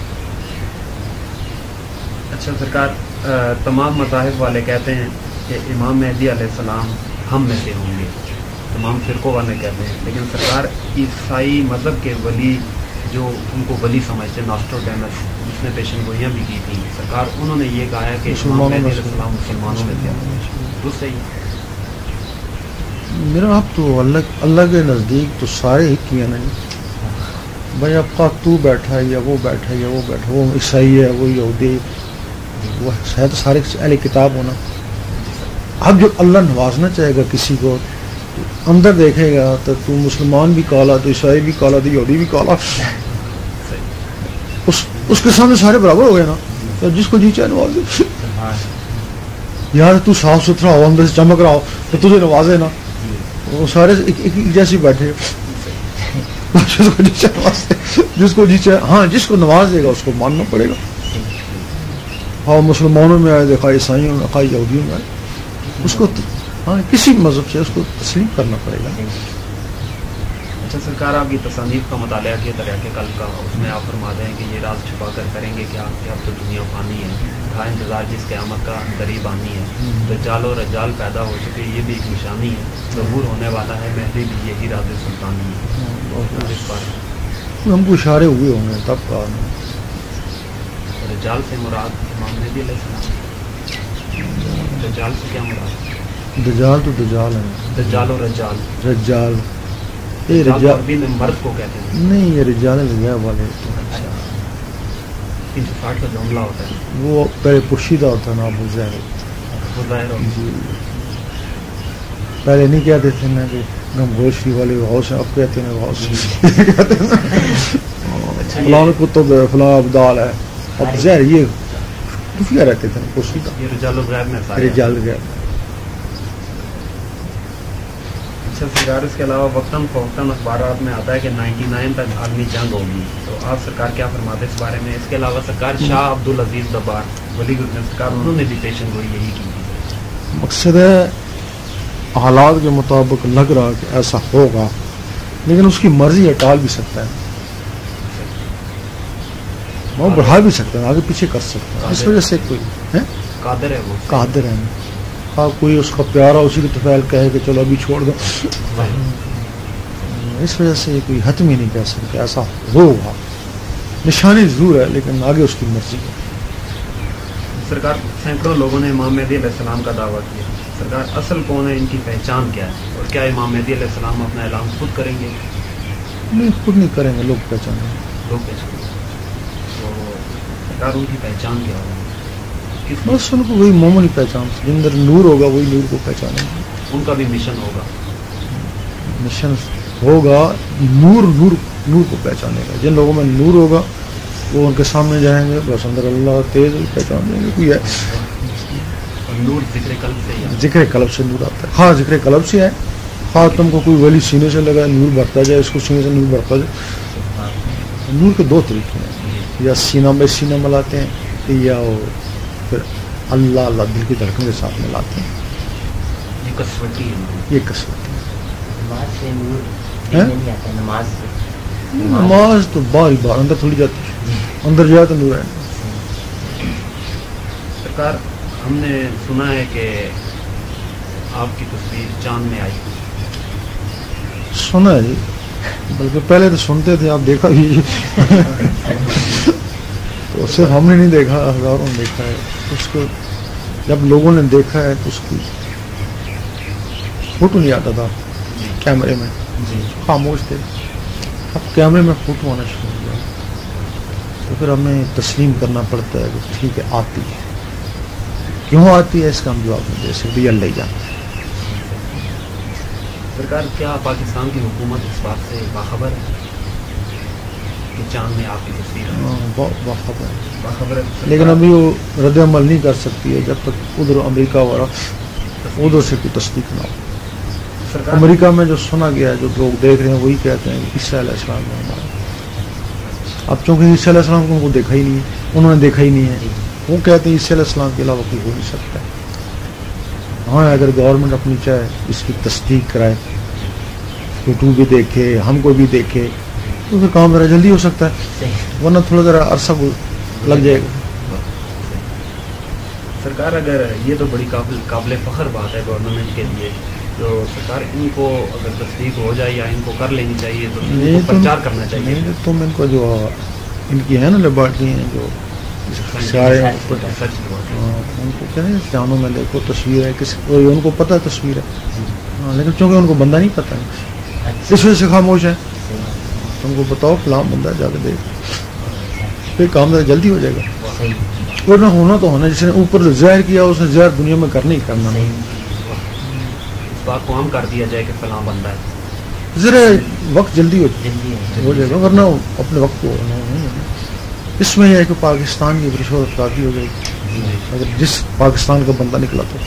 S2: اچھا سرکار، تمام مذاہب والے کہتے ہیں کہ امام مہدی علیہ السلام ہم میں سے ہوں گے، تمام فرقوں والے کہتے ہیں، لیکن سرکار عیسائی مذہب کے ولی جو ان کو ولی سمجھتے ہیں، ناسٹروڈیمس، جس نے پیشن گوئیاں بھی کی تھیں، سرکار انہوں نے یہ کہا ہے کہ امام مہدی علیہ السلام مسلمانوں میں تھے. درست ہے؟
S1: میرا آپ تو اللہ اللہ کے نزدیک تو سارے ہی کیے نا بھائی، اب کا تو بیٹھا ہے یا وہ بیٹھا ہے یا وہ بیٹھا، وہ عیسائی ہے وہ یہودی، وہ ہے تو سارے اہل کتاب ہونا. اب جو اللہ نوازنا چاہے گا کسی کو اندر دیکھے گا تو تو مسلمان بھی کالا، تو عیسائی بھی کالا، تو یہودی بھی کالا، اس اس کے سامنے سارے برابر ہو گئے نا. تو جس کو جی چاہے نواز دے. یار تو صاف ستھرا ہو، اندر سے چمک رہا ہو تو تجھے نوازے نا. وہ سارے ایک ایک جیسے بیٹھے، جس کو جی چاہے نواز دے، جس کو جی چاہے، ہاں جس کو نواز دے گا اس کو ماننا پڑے گا. ہاں مسلمانوں میں آئے دیکھا، عیسائیوں میں آئے، یہودیوں میں آئے، اس کو ہاں کسی مذہب سے اس کو تسلیم کرنا پڑے گا.
S2: اچھا سرکار، آپ کی تصانیف کا مطالعہ کیا طرح کے کل کا، اس میں آپ فرما دیں کہ یہ راز چھپا کر کریں گے کہ آپ کی اب تو دنیا فانی ہے، تھا انتظار جس قیامت کا قریب آنی ہے، دجال و رجال پیدا ہو چکے، یہ بھی ایک نشانی ہے، ظہور ہونے والا ہے مہدی بھی، یہی راز سلطانی ہے. اس بار
S1: ہم کو اشارے ہوئے ہوں گے تب کا.
S2: رجال سے مراد امام مہدی علیہ السلام، دجال سے کیا مراد؟
S1: دجال تو دجال ہے،
S2: دجال و رجال،
S1: رجال یہ
S2: رجال
S1: رجال
S2: عربی میں مرد کو کہتے ہیں.
S1: نہیں، یہ رجال لگیا والے
S2: تین سو ساٹھ کا جو حملہ ہوتا ہے
S1: وہ پہلے پوشیدہ ہوتا ہے نا ابو زہر.
S2: وہ ظاہر ہو
S1: جی پہلے نہیں کہتے تھے نا کہ گم گوشتی والے غوث ہیں، اب کہتے ہیں غوث فلاں کتب ہے، فلاں ابدال ہے. اب زہر یہ خفیہ رہتے تھے کرسی کا
S2: یہ رجال الغیب میں سارے
S1: رجال گیا.
S2: اچھا سرکار اس کے علاوہ وقتاً فوقتاً اخبارات میں آتا ہے کہ نائنٹی نائن تک عالمی جنگ ہوگی، تو آپ سرکار کیا فرماتے ہیں اس بارے میں؟ اس کے علاوہ سرکار شاہ عبدالعزیز دبار ولی گردن سرکار انہوں نے بھی پیشن گوئی یہی کی تھی.
S1: مقصد ہے حالات کے مطابق لگ رہا کہ ایسا ہوگا، لیکن اس کی مرضی ہے، ٹال بھی سکتا ہے، وہ بڑھا بھی سکتا ہے، آگے پیچھے کر سکتا ہے. اس وجہ سے کوئی ہے
S2: قادر ہے وہ
S1: قادر ہے. ہاں کوئی اس کا پیارا اسی کی طفیل کہے کہ چلو ابھی چھوڑ دو، اس وجہ سے یہ کوئی حتمی نہیں کہہ سکتا ایسا ہوگا. نشانی ضرور ہے لیکن آگے اس کی مرضی ہے.
S2: سرکار سینکڑوں لوگوں نے امام مہدی علیہ السلام کا دعویٰ کیا، سرکار اصل کون ہے، ان کی پہچان کیا ہے، اور کیا امام مہدی علیہ السلام اپنا اعلان خود کریں گے؟
S1: نہیں خود نہیں کریں گے، لوگ پہچانیں گے.
S2: لوگ پہچان گے. تو سرکار ان کی پہچان کیا ہوگا؟ کس
S1: بس ان کو وہی معمولی پہچان، جن اندر نور ہوگا وہی نور کو پہچانیں گے.
S2: ان کا بھی مشن ہوگا،
S1: مشن ہوگا نور نور نور کو پہچانے گا. جن لوگوں میں نور ہوگا وہ ان کے سامنے جائیں گے، بس اندر اللہ تیز پہچان دیں گے. کوئی ہے
S2: اور نور ذکر قلب سے ہی ہے.
S1: ذکر قلب سے نور آتا ہے. ہاں ذکر قلب سے ہے. ہاں تم کو کوئی ولی سینے سے لگا نور بڑھتا جائے، اس کو سینے سے نور بڑھتا جائے. نور کے دو طریقے ہیں، یا سینہ میں سینہ ملاتے ہیں، یا وہ پھر اللہ اللہ دل کی دھڑکن کے ساتھ ملاتے ہیں.
S2: یہ کسوٹی ہے.
S1: یہ کسوٹی ہے.
S3: نماز سے نور
S1: ہیں؟
S3: نہیں آتا، نماز سے
S1: نماز تو بار ہی بار اندر تھوڑی جاتی ہے، اندر جائے تو نور ہے.
S2: سرکار ہم نے سنا ہے کہ آپ کی تصویر چاند میں آئی.
S1: سنا ہے جی، بلکہ پہلے تو سنتے تھے، آپ دیکھا بھی تو صرف ہم نے نہیں دیکھا، ہزاروں نے دیکھا ہے. اس کو جب لوگوں نے دیکھا ہے تو اس کی فوٹو نہیں آتا تھا کیمرے میں، خاموش تھے. اب کیمرے میں فوٹو آنا شروع ہو گیا تو پھر ہمیں تسلیم کرنا پڑتا ہے کہ ٹھیک ہے آتی ہے. کیوں آتی ہے اس کا ہم جواب نہیں دے سکتے، یہ اللہ ہی جانتا ہے.
S2: سرکار کیا پاکستان کی حکومت اس بات سے باخبر ہے کہ چاند میں آپ کی تصویر ہے؟
S1: ہاں، بہت باخبر ہے،
S2: باخبر ہے.
S1: لیکن ابھی وہ رد عمل نہیں کر سکتی ہے جب تک ادھر امریکہ والا ادھر سے کوئی تصدیق نہ ہو.
S2: سرکار
S1: امریکہ میں جو سنا گیا ہے، جو لوگ دیکھ رہے ہیں وہی کہتے ہیں کہ عیسیٰ علیہ السلام نے ہمارا. اب چونکہ عیسیٰ علیہ السلام کو ان کو دیکھا ہی نہیں ہے، انہوں نے دیکھا ہی نہیں ہے، وہ کہتے ہیں عیسیٰ علیہ السلام کے علاوہ کوئی ہو نہیں سکتا ہے. ہاں اگر گورنمنٹ اپنی چاہے اس کی تصدیق کرائے، یوٹیوب بھی دیکھے، ہم کو بھی دیکھے، تو پھر کام ذرا جلدی ہو سکتا ہے، ورنہ تھوڑا ذرا عرصہ لگ جائے گا.
S2: سرکار اگر یہ تو بڑی قابل قابل فخر بات ہے گورنمنٹ کے لیے، تو سرکار ان کو اگر تصدیق ہو جائے یا ان کو کر لینی چاہیے تو ان کو پرچار کرنا چاہیے.
S1: نہیں تم ان کو جو ان کی ہے نا لیبارٹری ہیں جو سارے ان کو کہتے ہیں جانوں میں دیکھو تصویر ہے، کس ان کو پتہ ہے تصویر ہے، لیکن چونکہ ان کو بندہ نہیں پتہ ہے اس وجہ سے خاموش ہے. تم کو بتاؤ فلاں بندہ جا کے دیکھ، پھر کام ذرا جلدی ہو جائے گا. ورنہ ہونا تو ہونا، جس نے اوپر زہر کیا اس نے زہر دنیا میں کرنا ہی کرنا.
S2: اس بات کو عام کر دیا جائے کہ فلاں بندہ ہے،
S1: ذرا وقت جلدی ہو جائے گا، ورنہ اپنے وقت کو اس میں یہ ہے کہ پاکستان کی بڑی شہرت کافی ہو جائے گی اگر جس پاکستان کا بندہ نکلا تو.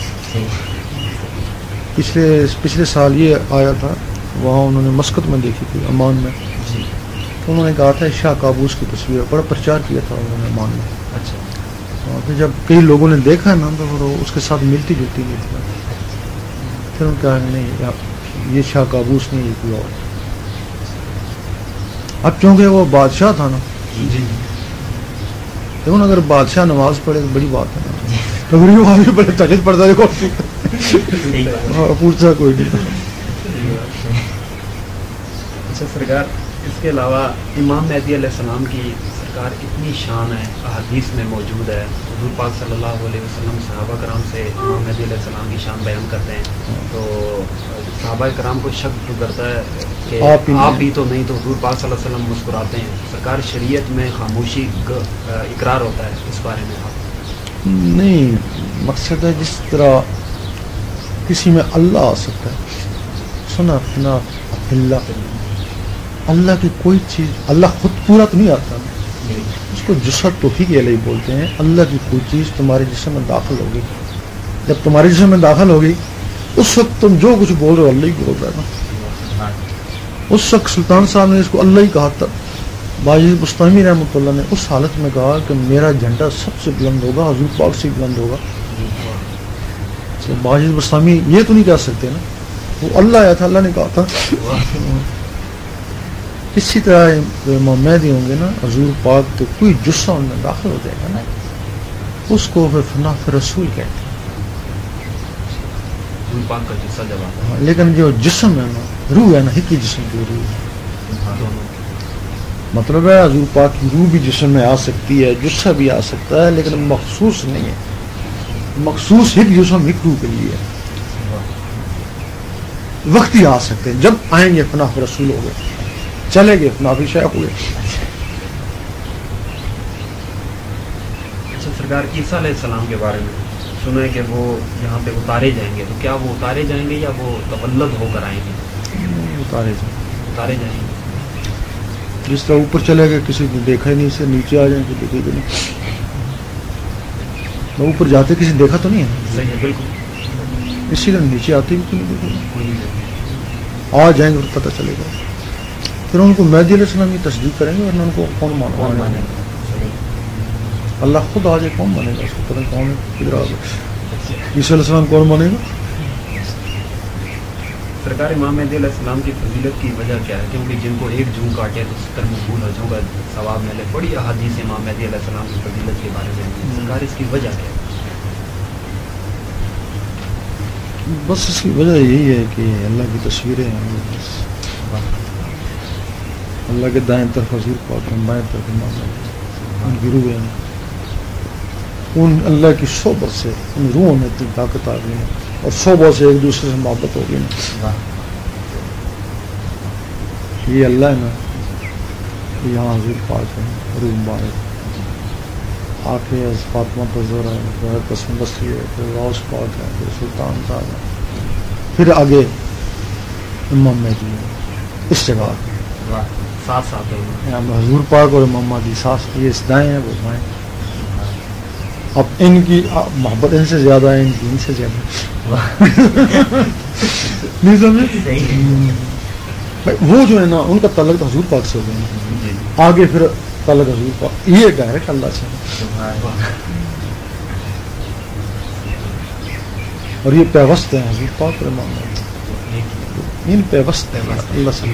S1: پچھلے پچھلے سال یہ آیا تھا، وہاں انہوں نے مسقط میں دیکھی تھی عمان میں، تو انہوں نے کہا تھا شاہ قابوس کی تصویر، بڑا پرچار کیا تھا انہوں نے عمان میں.
S2: اچھا
S1: پھر جب کئی لوگوں نے دیکھا نا تو وہ اس کے ساتھ ملتی جلتی نہیں تھی، پھر انہوں نے کہا نہیں یہ شاہ قابوس نہیں، یہ کوئی اور. اب چونکہ وہ بادشاہ تھا نا، دیکھو اگر بادشاہ نماز پڑھے تو بڑی بات ہے نا، غریب آدمی پڑھے تہجد پڑھتا دیکھو پوچھتا کوئی نہیں.
S2: اچھا سرکار اس کے علاوہ امام مہدی علیہ السلام کی سرکار اتنی شان ہے، احادیث میں موجود ہے. حضور پاک صلی اللہ علیہ وسلم صحابہ کرام سے امام مہدی علیہ السلام کی شان بیان کرتے ہیں، تو صحابہ کرام کو شک تو کرتا ہے کہ آپ بھی تو نہیں، تو حضور پاک صلی اللہ علیہ وسلم مسکراتے ہیں. سرکار شریعت میں خاموشی اقرار ہوتا ہے، اس بارے میں آپ؟
S1: نہیں مقصد ہے جس طرح کسی میں اللہ آ سکتا ہے، سنا فنا اللہ، اللہ کی کوئی چیز، اللہ خود پورا تو نہیں آتا، اس کو جسد توفیق علیہ بولتے ہیں. اللہ کی کوئی چیز تمہارے جسم میں داخل ہوگی، جب تمہارے جسم میں داخل ہوگی اس وقت تم جو کچھ بول رہے ہو اللہ ہی بول رہا ہے نا. اس وقت سلطان صاحب نے اس کو اللہ ہی کہا تھا. باجی بستانی رحمۃ اللہ نے اس حالت میں کہا کہ میرا جھنڈا سب سے بلند ہوگا، حضور پاک سے بلند ہوگا. باجی بستانی یہ تو نہیں کہہ سکتے نا، وہ اللہ آیا تھا، اللہ نے کہا تھا. اسی طرح امام مہدی ہوں گے نا، حضور پاک کے کوئی جسم ان میں داخل ہو جائے گا نا، اس کو پھر فنا فی رسول کہتے ہیں.
S2: حضور پاک کا جسم جب آتا ہے،
S1: لیکن جو جسم ہے نا، روح ہے نا، ایک ہی جسم کی روح ہے. مطلب ہے حضور پاک کی روح بھی جسم میں آ سکتی ہے، جسم بھی آ سکتا ہے، لیکن مخصوص نہیں ہے. مخصوص ایک جسم ایک روح کے لیے ہے. وقت ہی آ سکتے ہیں، جب آئیں گے فنا فی رسول ہو گئے، چلے گئے فنا فی شیخ ہوئے.
S2: اچھا سرکار عیسیٰ علیہ السلام کے بارے میں سنا ہے کہ وہ یہاں پہ اتارے جائیں گے، تو کیا وہ اتارے جائیں گے یا وہ تولد ہو کر آئیں گے؟
S1: اتارے جائیں
S2: اتارے جائیں گے.
S1: جس طرح اوپر چلے گئے کسی نے دیکھا ہی نہیں، سے نیچے آ جائیں تو دیکھے گا نہیں. اوپر جاتے کسی نے دیکھا تو نہیں ہے،
S2: صحیح ہے بالکل.
S1: اسی طرح نیچے آتے بھی کوئی نہیں دیکھا، آ جائیں گے تو پتہ چلے گا. پھر ان کو مہدی علیہ السلام کی تصدیق کریں گے، ورنہ ان کو کون مانے گا؟ اللہ خود آ جائے کون مانے گا اس کو؟ پتہ نہیں کون کدھر آ گیا. عیسیٰ علیہ السلام کون مانے گا؟
S2: سرکار امام مہدی علیہ السلام کی فضیلت کی وجہ کیا ہے؟ کیونکہ جن کو ایک جون کاٹے تو ستر مقبول حجوں کا ثواب ملے. بڑی احادیث امام مہدی علیہ السلام کی فضیلت کے بارے میں، سرکار اس کی وجہ کیا ہے؟
S1: بس اس کی وجہ یہی ہے کہ اللہ کی تصویریں ہیں. اللہ کے دائیں طرف حضور پاک ہیں، بائیں طرف امام مہدی، ان کی روح ہیں. ان اللہ کی صحبت سے ان روحوں میں اتنی طاقت آ گئی ہے، اور صحبت سے ایک دوسرے سے محبت ہو گئی نا. یہ اللہ ہے نا، یہاں حضور پاک ہے، روح مبارک آنکھیں از فاطمہ تزہرا ہے، پھر قسم بصری ہے، پھر غوث پاک ہے، پھر سلطان صاحب ہے، پھر آگے امام مہدی ہے. اس جگہ
S2: ساتھ ساتھ
S1: یہاں حضور پاک اور امام مہدی ساتھ، یہ اس دائیں ہیں وہ بائیں. اب ان کی محبت ان سے زیادہ ہے، ان کی ان سے زیادہ نہیں سمجھے. وہ جو ہے نا ان کا تعلق حضور پاک سے ہو گیا، آگے پھر تعلق حضور پاک، یہ ڈائریکٹ اللہ سے، اور یہ پیوست ہے حضور پاک اور امام مہدی، ان پیوست ہے اللہ سے.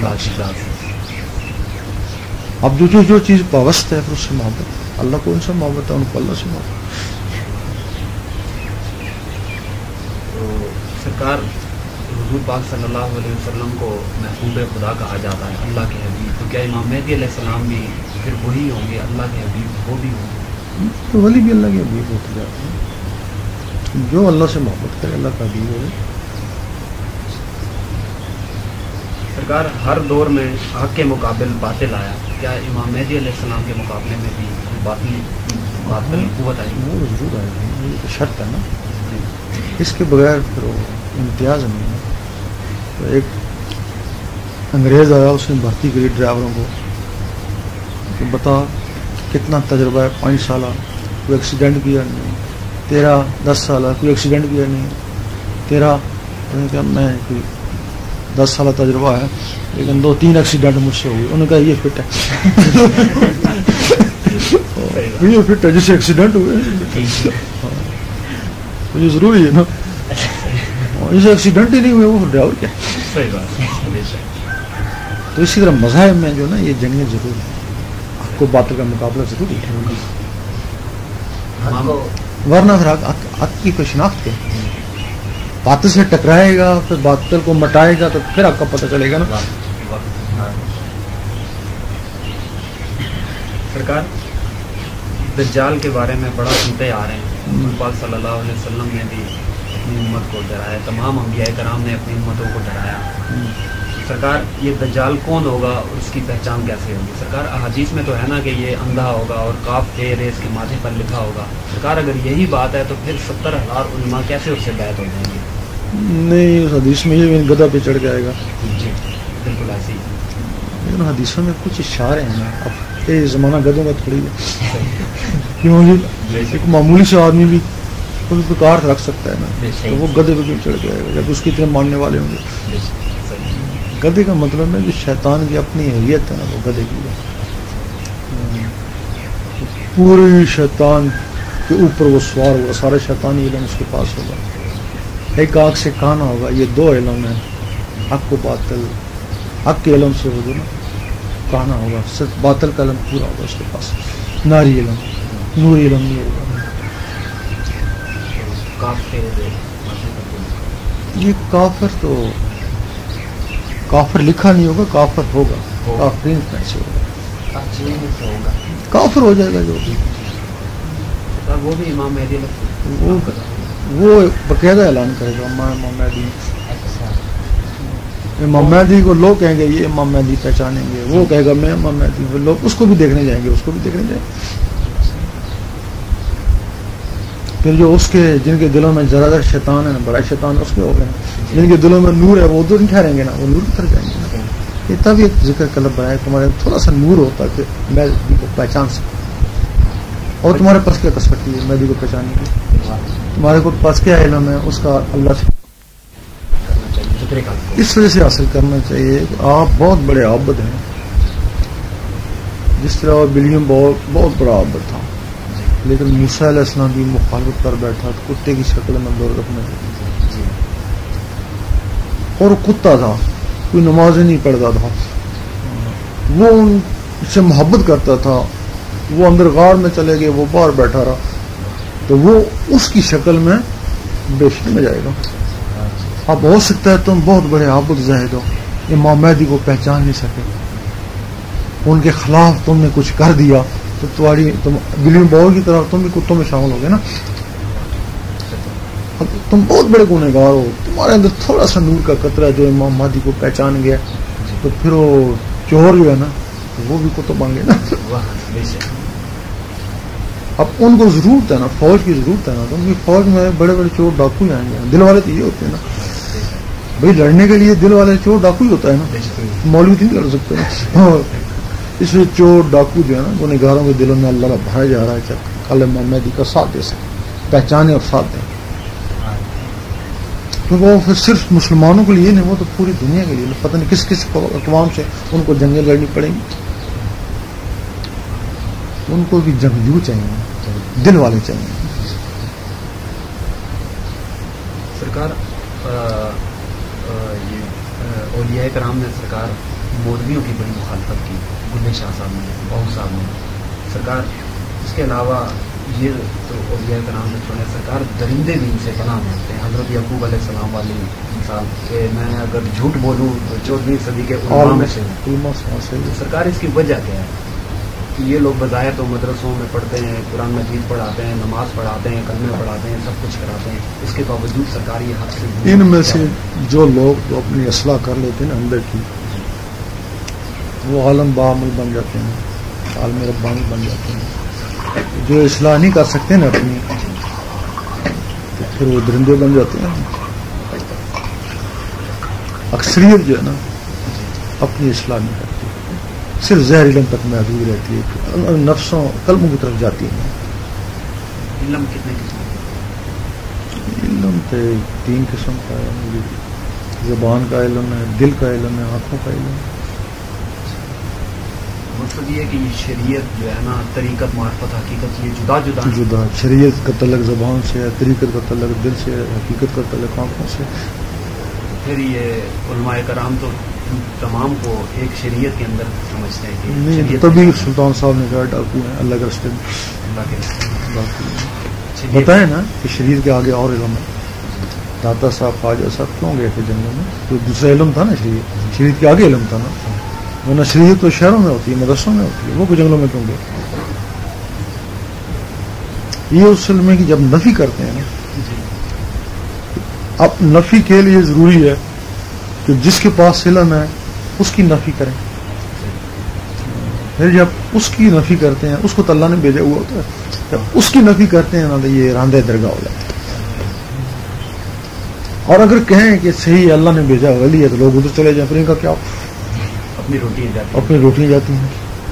S1: اب جو جو جو چیز پیوست ہے پھر اس سے محبت، اللہ کو ان سے محبت ہے، ان کو اللہ سے محبت.
S2: سرکار حضور پاک صلی اللہ علیہ وسلم کو محبوب خدا کہا جاتا ہے، اللہ کے حبیب. تو کیا امام مہدی علیہ السلام بھی پھر وہی ہوں گے اللہ کے حبیب؟ وہ بھی ہوں گے
S1: تو ولی بھی اللہ کے حبیب ہوتے جاتے ہیں، جو اللہ سے محبت کرے اللہ کا حبیب ہوگا.
S2: سرکار ہر دور میں حق کے مقابل باطل آیا، کیا امام مہدی علیہ السلام کے مقابلے میں بھی باطل باطل قوت آئی؟
S1: وہ ضرور آئے گی، یہ تو شرط ہے نا، اس کے بغیر پھر وہ امتیاز نہیں ہے. تو ایک انگریز آیا، اس نے بھرتی کری ڈرائیوروں کو کہ بتا کتنا تجربہ ہے، پانچ سالہ کوئی ایکسیڈنٹ کیا نہیں، تیرا دس سالہ کوئی ایکسیڈنٹ کیا نہیں، تیرا کہا میں کوئی دس سالہ تجربہ ہے لیکن دو تین ایکسیڈنٹ مجھ سے ہوئے. انہوں نے کہا یہ فٹ ہے، یہ فٹ ہے جسے ایکسیڈنٹ ہوئے، یہ ضروری ہے نا. جسے ایکسیڈنٹ ہی نہیں ہوئے وہ ڈرائیور کیا.
S2: صحیح بات.
S1: تو اسی طرح مذاہب میں جو نا یہ جنگیں ضرور ہیں، حق کو باطل کا مقابلہ ضروری ہے، ورنہ پھر حق کی کوئی شناخت کیا؟ باطل سے ٹکرائے گا پھر باطل کو مٹائے گا تو پھر آپ کا پتہ چلے گا نا.
S2: سرکار دجال کے بارے میں بڑا سنتے آ رہے ہیں، حضور پاک صلی اللہ علیہ وسلم نے بھی اپنی امت کو ڈرایا، تمام انبیاء کرام نے اپنی امتوں کو ڈرایا. سرکار یہ دجال کون ہوگا اور اس کی پہچان کیسے ہوگی؟ سرکار احادیث میں تو ہے نا کہ یہ اندھا ہوگا اور کاف کے ریس کے ماتھے پر لکھا ہوگا. سرکار اگر یہی بات ہے تو پھر ستر ہزار علماء کیسے اس سے بیعت ہو جائیں گے؟
S1: نہیں، اس حدیث میں یہ گدھا پہ چڑھ جائے گا.
S2: جی بالکل ایسے ہی.
S1: لیکن حدیثوں میں کچھ اشارے ہیں نا. اب یہ زمانہ گدھوں کا تھوڑی ہے، کیونکہ ایک معمولی سے آدمی بھی کوئی کار رکھ سکتا ہے نا، تو وہ گدھے پہ کیوں چڑھ جائے گا جب اس کی اتنے ماننے والے ہوں گے. گدھے کا مطلب ہے جو شیطان کی اپنی حیثیت ہے نا، وہ گدھے کی ہے. پورے شیطان کے اوپر وہ سوار ہوگا، سارے شیطانی علم اس کے پاس ہوگا. ایک آنکھ سے کانا ہوگا. یہ دو علم ہیں، حق و باطل. حق کے علم سے وہ نا کانا ہوگا، صرف باطل کا علم پورا ہوگا اس کے پاس. ناری علم، نوری علم نہیں ہوگا. یہ کافر تو کافر لکھا نہیں ہوگا، کافر ہوگا. کافرین کیسے ہوگا؟ کافر ہو جائے گا جو بھی.
S2: وہ بھی امام مہدی
S1: وہ وہ باقاعدہ اعلان کرے گا امام مہدی. امام مہدی کو لوگ کہیں گے یہ امام مہدی پہچانیں گے، وہ کہے گا میں امام مہدی ہوں. لوگ اس کو بھی دیکھنے جائیں گے، اس کو بھی دیکھنے جائیں گے. پھر جو اس کے جن کے دلوں میں ذرا ذرا شیطان ہے نا، بڑا شیطان اس کے ہو گئے. جن کے دلوں میں نور ہے وہ ادھر نہیں ٹھہریں گے نا، وہ نور اتر جائیں گے نا. یہ تب ایک ذکر قلب بنائے تمہارے تھوڑا سا نور ہوتا کہ مہدی کو پہچان سکوں. اور تمہارے پاس کیا کسوٹی ہے مہدی کو پہچاننے کی؟ تمہارے کو پاس کیا علم ہے اس کا اللہ سے اس وجہ سے حاصل کرنا چاہیے. آپ بہت بڑے عابد ہیں، جس طرح بلیم بہت بہت بڑا عابد تھا، لیکن موسیٰ علیہ السلام کی مخالفت کر بیٹھا، کتے کی شکل میں دور رکھنے اور کتا تھا، کوئی نماز نہیں پڑھتا تھا. وہ ان سے محبت کرتا تھا. وہ اندر غار میں چلے گئے، وہ باہر بیٹھا رہا، تو وہ اس کی شکل میں بیشتر میں جائے گا. اب ہو سکتا ہے تم بہت بڑے عابد زاہد ہو، امام مہدی کو پہچان نہیں سکے، ان کے خلاف تم نے کچھ کر دیا تو تمہاری تم ولیام باؤ کی طرح تم بھی کتوں میں شامل ہو گے نا. اب تم بہت بڑے گنہگار ہو، تمہارے اندر تھوڑا سا نور کا قطرہ جو امام مہدی کو پہچان گیا، تو پھر وہ چور جو ہے نا وہ بھی کتب بن گئے نا. اب ان کو ضرورت ہے نا، فوج کی ضرورت ہے نا. تو ان کی فوج میں بڑے بڑے چور ڈاکو ہی آئیں گے. دل والے تو یہ ہوتے ہیں نا بھائی، لڑنے کے لیے دل والے چور ڈاکو ہی ہوتا ہے نا، مولوی نہیں لڑ سکتے نا. اس لیے چور ڈاکو جو ہے نا گنہگاروں کے دلوں میں اللہ بھرا جا رہا ہے کہ کل امام مہدی کا ساتھ دے سکے، پہچانے اور ساتھ دیں. کیونکہ وہ پھر صرف مسلمانوں کے لیے نہیں، وہ تو پوری دنیا کے لیے. پتہ نہیں کس کس اقوام سے ان کو جنگیں لڑنی پڑیں گی. ان کو بھی جنگجو چاہیے، دل والے چاہیے.
S2: سرکار اولیاء کرام نے سرکار مولویوں کی بڑی مخالفت کی، گلے شاہ صاحب نے، بہو صاحب نے. سرکار اس کے علاوہ یہ تو اولیاء کرام نے چھوڑے، سرکار درندے بھی ان سے پناہ مانگتے ہیں. حضرت یعقوب علیہ السلام والی مثال کہ میں اگر جھوٹ بولوں تو چودہویں صدی کے علماء میں سے ہوں. سرکار اس کی وجہ کیا ہے کہ یہ لوگ بظاہر تو مدرسوں میں پڑھتے ہیں، قرآن مجید پڑھاتے ہیں، نماز پڑھاتے ہیں، کلمے پڑھاتے ہیں، سب کچھ کراتے ہیں، اس کے باوجود سرکار یہ حق سے
S1: ان میں سے جو لوگ جو اپنی اصلاح کر لیتے ہیں اندر کی، وہ عالم بعمل بن جاتے ہیں، عالم ربانی بن جاتے ہیں. جو اصلاح نہیں کر سکتے نا اپنی، تو پھر وہ درندے بن جاتے ہیں. اکثریت جو ہے نا اپنی اصلاح نہیں کرتی، صرف ظاہر علم تک محدود رہتی ہے، نفسوں قلبوں کی طرف جاتی ہے.
S2: علم کتنے قسم؟
S1: علم تو تین قسم کا ہے. زبان کا علم ہے، دل کا علم ہے، آنکھوں کا علم ہے.
S2: مطلب یہ ہے کہ یہ شریعت جو ہے نا، طریقت، معرفت، حقیقت، یہ جدا جدا
S1: جدا. شریعت کا تعلق زبان سے ہے، طریقت کا تعلق دل سے ہے، حقیقت کا تعلق آنکھوں سے.
S2: پھر یہ علماء کرام تو تمام کو ایک شریعت کے اندر سمجھتے ہیں کہ
S1: نہیں. تبھی سلطان صاحب نے کہا ڈاکو ہیں اللہ کے راستے میں.
S2: اللہ کے
S1: بتائیں نا کہ شریعت کے آگے اور علم ہے. داتا صاحب، خواجہ صاحب کیوں گئے تھے جنگل میں؟ تو دوسرا علم تھا نا شریعت، شریعت کے آگے علم تھا نا. ورنہ شریعت تو شہروں میں ہوتی ہے، مدرسوں میں ہوتی ہے، وہ کوئی جنگلوں میں کیوں گئے؟ یہ اس علم کی جب نفی کرتے ہیں نا، اب نفی کے لیے ضروری ہے کہ جس کے پاس علم ہے اس کی نفی کریں. پھر جب اس کی نفی کرتے ہیں، اس کو تو اللہ نے بھیجا ہوا ہوتا ہے، جب اس کی نفی کرتے ہیں نا تو یہ راندہ درگاہ ہو جاتا ہے. اور اگر کہیں کہ صحیح اللہ نے بھیجا ولی ہے تو لوگ ادھر چلے جائیں، پھر ان کا کیا؟
S2: اپنی روٹیاں جاتی
S1: اپنی روٹیاں جاتی ہیں.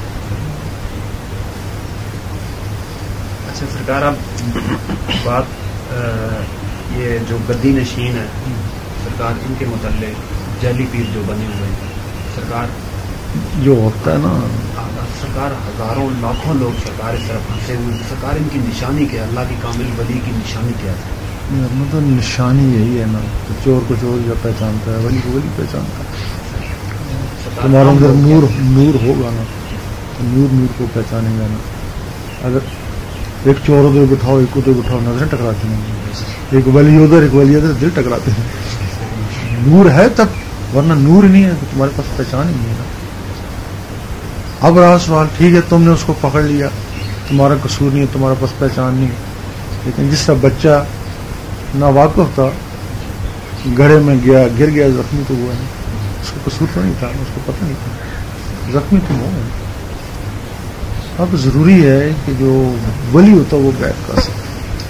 S2: اچھا سرکار، اب بات یہ جو گدی نشین ہے سرکار، ان کے متعلق جعلی پیر جو بنے ہوئے ہیں سرکار،
S1: جو ہوتا ہے نا
S2: سرکار ہزاروں لاکھوں لوگ سرکار اس طرف پھنسے ہوئے، سرکار ان کی نشانی کیا؟ اللہ کی کامل ولی کی نشانی کیا ہے؟
S1: مطلب نشانی یہی ہے نا، چور کو چور جو پہچانتا ہے، ولی کو ولی پہچانتا ہے. تمہارے اندر نور نور ہوگا نا تو نور نور کو پہچانے گا نا. اگر ایک چور ادھر بٹھاؤ ایک ادھر بٹھاؤ نظریں ٹکراتی ہیں، ایک ولی ادھر ایک ولی ادھر دل ٹکراتے ہیں. نور ہے تب، ورنہ نور نہیں ہے تو تمہارے پاس پہچان ہی نہیں ہے نا. اب رہا سوال، ٹھیک ہے تم نے اس کو پکڑ لیا، تمہارا قصور نہیں ہے، تمہارے پاس پہچان نہیں، لیکن جس طرح بچہ نہ واقف تھا، گڑھے میں گیا گر گیا زخمی تو ہوا نہیں، اس کو قصور تو نہیں تھا، اس کو پتہ نہیں تھا، زخمی تو ہوا نہیں. اب ضروری ہے کہ جو ولی ہوتا وہ بیعت کر سکے.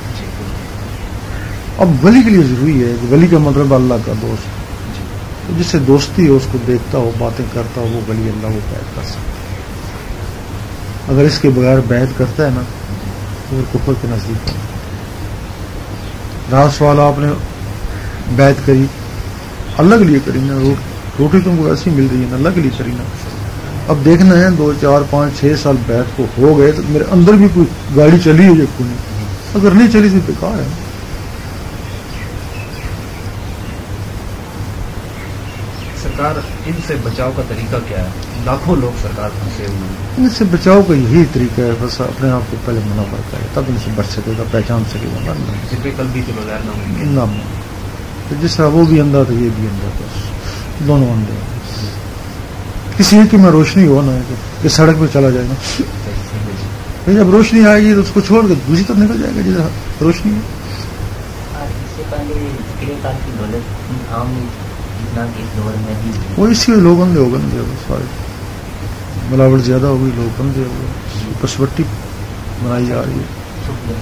S1: اب ولی کے لیے ضروری ہے کہ ولی کا مطلب اللہ کا دوست، جس سے دوستی ہو، اس کو دیکھتا ہو، باتیں کرتا ہو، وہ ولی اللہ وہ بیعت کر سکتا. اگر اس کے بغیر بیعت کرتا ہے نا تو وہ کفر کے نزدیک ہے. رات سوال آپ نے بیعت کری، اللہ کے لیے کری نا، روٹی تم کو ایسی مل رہی ہے نا، اللہ کے لیے کری نا. اب دیکھنا ہے دو چار پانچ چھ سال بیعت کو ہو گئے تو میرے اندر بھی کوئی گاڑی چلی ہے یا کوئی نہیں. اگر نہیں چلی تو بیکار ہے.
S2: سرکار ان سے بچاؤ کا طریقہ کیا ہے؟ لاکھوں لوگ سرکار پھنسے ہوئے ہیں.
S1: ان سے بچاؤ کا یہی طریقہ ہے، بس اپنے آپ کو پہلے منور کرے تب ان سے بچ سکے گا، پہچان سکے گا.
S2: ذکر قلبی کے بغیر نہ
S1: نہ تو جس طرح وہ بھی اندھا تھا یہ بھی اندھا تھا، دونوں اندھے ہیں. کسی ایک کی میں روشنی ہو نا کہ سڑک پہ چلا جائے گا، جب روشنی آئے گی تو اس کو چھوڑ کے دوسری طرف نکل جائے گا جس روشنی ہے.
S3: اس سے پہلے ذکر قلب کی دولت عام جتنا کہ اس دور میں بھی
S1: وہ اسی لوگ اندھے ہو گئے، سارے ملاوٹ زیادہ ہو گئی، لوگ اندھے ہو گئے، کسوٹی بنائی جا رہی ہے.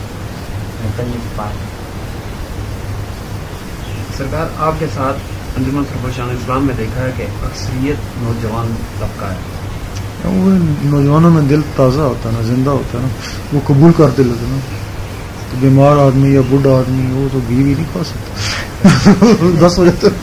S2: سرکار آپ کے ساتھ انجمن سرفرشان اسلام میں دیکھا ہے کہ اکثریت نوجوان طبقہ ہے.
S1: وہ نوجوانوں میں دل تازہ ہوتا ہے نا، زندہ ہوتا ہے نا، وہ قبول کرتے لگے نا. تو بیمار آدمی یا بوڑھا آدمی وہ تو گھی بھی نہیں کھا سکتا، دس ہو جاتا.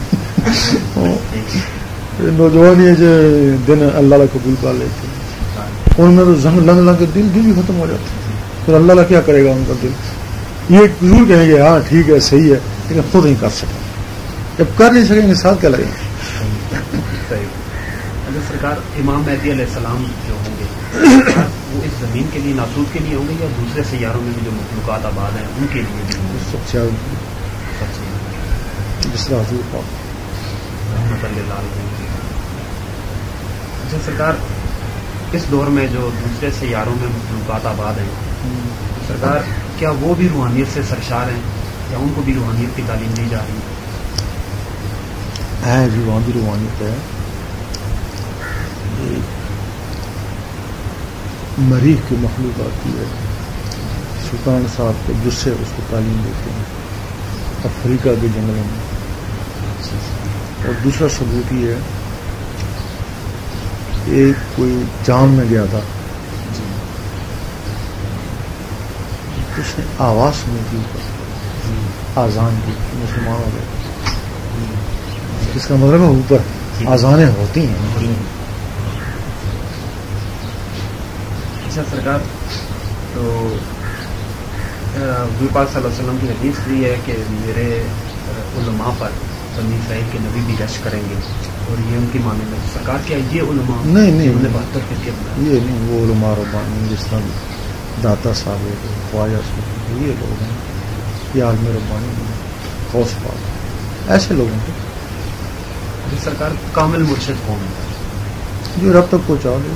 S1: نوجوان یہ جو دن اللہ کا قبول کر لیتے ان میں تو زنگ لنگ لنگ کے دل دل بھی ختم ہو جاتا. پھر اللہ اللہ کیا کرے گا ان کا دل؟ یہ ضرور کہیں گے ہاں ٹھیک ہے صحیح ہے، لیکن خود نہیں کر سکے. جب کر نہیں سکیں گے ساتھ کیا لگے گا؟
S2: اگر سرکار امام مہدی علیہ السلام جو ہوں گے وہ اس زمین کے لیے ناسود کے لیے ہوں گے یا دوسرے سیاروں میں بھی جو مخلوقات آباد ہیں ان کے لیے بھی ہوں گے؟
S1: سب سے جس طرح حضور پاک
S2: رحمت اللہ علیہ. اچھا سرکار، اس دور میں جو دوسرے سیاروں میں مخلوقات آباد ہیں سرکار، کیا وہ بھی روحانیت سے سرشار ہیں یا ان کو بھی روحانیت کی تعلیم دی جا رہی
S1: ہے؟ جی وہاں بھی روحانیت ہے. مریخ کی مخلوق آتی ہے، سلطان صاحب کے جسے اس کو تعلیم دیتے ہیں افریقہ کے جنگلوں میں. اور دوسرا ثبوت یہ ہے، ایک کوئی جام میں گیا تھا، اس نے آواز سنی تھی اوپر آذان کی، مسلمان ہو گئے. اس کا مطلب ہے اوپر آذانیں ہوتی ہیں.
S2: اچھا سرکار، تو حضور پاک صلی اللہ علیہ وسلم کی حدیث بھی ہے کہ میرے علماء پر بنی اسرائیل کے نبی بھی رش کریں گے اور یہ ان کی معنی میں. سرکار کیا یہ علماء
S1: نہیں نہیں
S2: انہوں نے بہتر فرقے بنائے؟
S1: یہ نہیں، وہ علماء ربانی جس طرح داتا صاحب خواجہ صاحب یہ لوگ ہیں، یہ عالم ربانی غوث پاک ایسے لوگوں کو.
S2: سرکار کامل مرشد کون ہے؟
S1: جو رب تک پہنچا دے.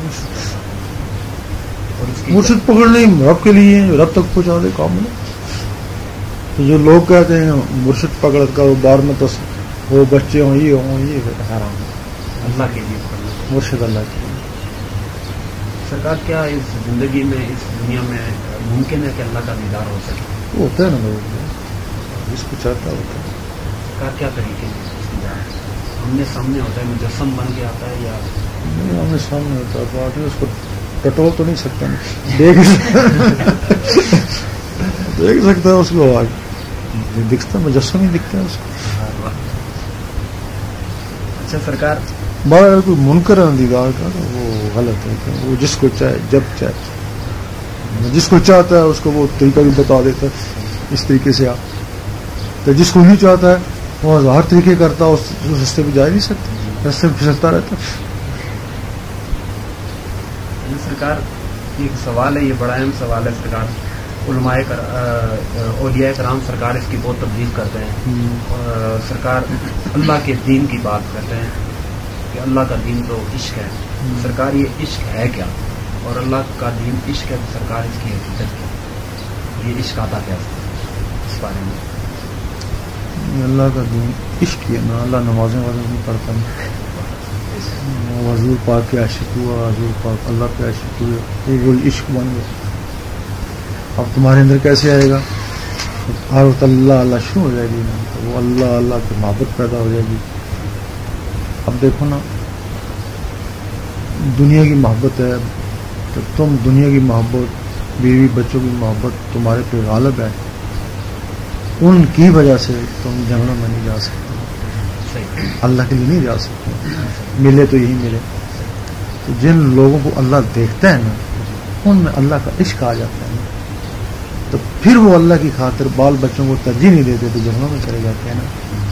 S2: اور اس کی
S1: مرشد پکڑنے رب کے لیے جو رب تک پہنچا دے کامل. تو جو لوگ کہتے ہیں مرشد پکڑ کا وہ بار میں تو وہ بچے ہوں یہ ہوں یہ حرام ہے.
S2: اللہ کے لیے پکڑنا
S1: مرشد اللہ کی.
S2: سرکار کیا اس زندگی میں اس دنیا میں ممکن ہے کہ اللہ کا دیدار ہو سکے؟
S1: وہ ہوتا ہے نا لوگوں کو جس کو چاہتا ہوتا ہے.
S2: سرکار کیا طریقے ہیں اس دیدار؟ ہمنے سامنے ہوتا ہے مجسم بن کے آتا ہے یا
S1: نہیں ہمیں سامنے ہوتا ہے تو آدمی اس کو ٹٹول تو نہیں سکتا دیکھ دیکھ سکتا ہے اس کو دکھتا مجسم ہی دکھتا ہے اس کو.
S2: اچھا سرکار
S1: بار کوئی منکر ہے دیدار کا تو وہ غلط ہے کہ وہ جس کو چاہے جب چاہے جس کو چاہتا ہے اس کو وہ طریقہ بھی بتا دیتا ہے اس طریقے سے آپ تو جس کو نہیں چاہتا ہے وہ ہر طریقے کرتا ہے اس رستے پہ جا نہیں سکتا رستے میں پھسلتا رہتا.
S2: سرکار ایک سوال ہے یہ بڑا اہم سوال ہے سرکار. علماء اولیاء کرام سرکار اس کی بہت تبلیغ کرتے ہیں. سرکار اللہ کے دین کی بات کرتے ہیں کہ اللہ کا دین تو عشق ہے. سرکار یہ عشق ہے کیا اور اللہ کا دین عشق ہے تو سرکار اس کی حقیقت کیا یہ عشق آتا کیا اس بارے میں؟
S1: اللہ کا دین عشق ہے نا. اللہ نمازیں وازیں نہیں پڑھتا نہیں حضور پاک کے عاشق ہوا حضور پاک اللہ کے عاشق ہوئے وہ عشق بن گیا. اب تمہارے اندر کیسے آئے گا؟ ہر وقت اللہ اللہ شروع ہو جائے گی نا وہ اللہ اللہ کی محبت پیدا ہو جائے گی. اب دیکھو نا دنیا کی محبت ہے تو تم دنیا کی محبت بیوی بچوں کی محبت تمہارے پہ غالب ہے ان کی وجہ سے تم جنگلوں میں نہیں جا سکتے اللہ کے لیے نہیں جا سکتے. ملے تو یہی ملے. تو جن لوگوں کو اللہ دیکھتا ہے نا ان میں اللہ کا عشق آ جاتا ہے نا تو پھر وہ اللہ کی خاطر بال بچوں کو ترجیح نہیں دیتے تو جنگلوں میں چلے جاتے ہیں نا.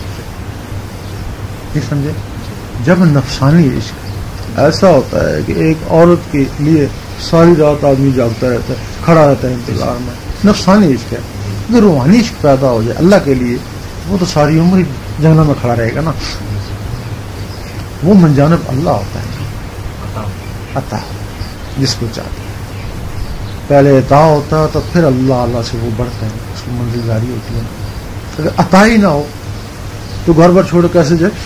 S1: یہ سمجھے جب نفسانی عشق ایسا ہوتا ہے کہ ایک عورت کے لیے ساری رات آدمی جاگتا رہتا ہے کھڑا رہتا ہے انتظار میں نفسانی عشق ہے. اگر روحانی عشق پیدا ہو جائے اللہ کے لیے وہ تو ساری عمر ہی جنگلوں میں کھڑا رہے گا نا. وہ منجانب اللہ ہوتا ہے عطا جس کو چاہتے ہیں پہلے عطا ہوتا ہے تو پھر اللہ اللہ سے وہ بڑھتا ہے اس کی منزل جاری ہوتی ہے. اگر عطا ہی نہ ہو تو گھر بار چھوڑ کیسے جائے؟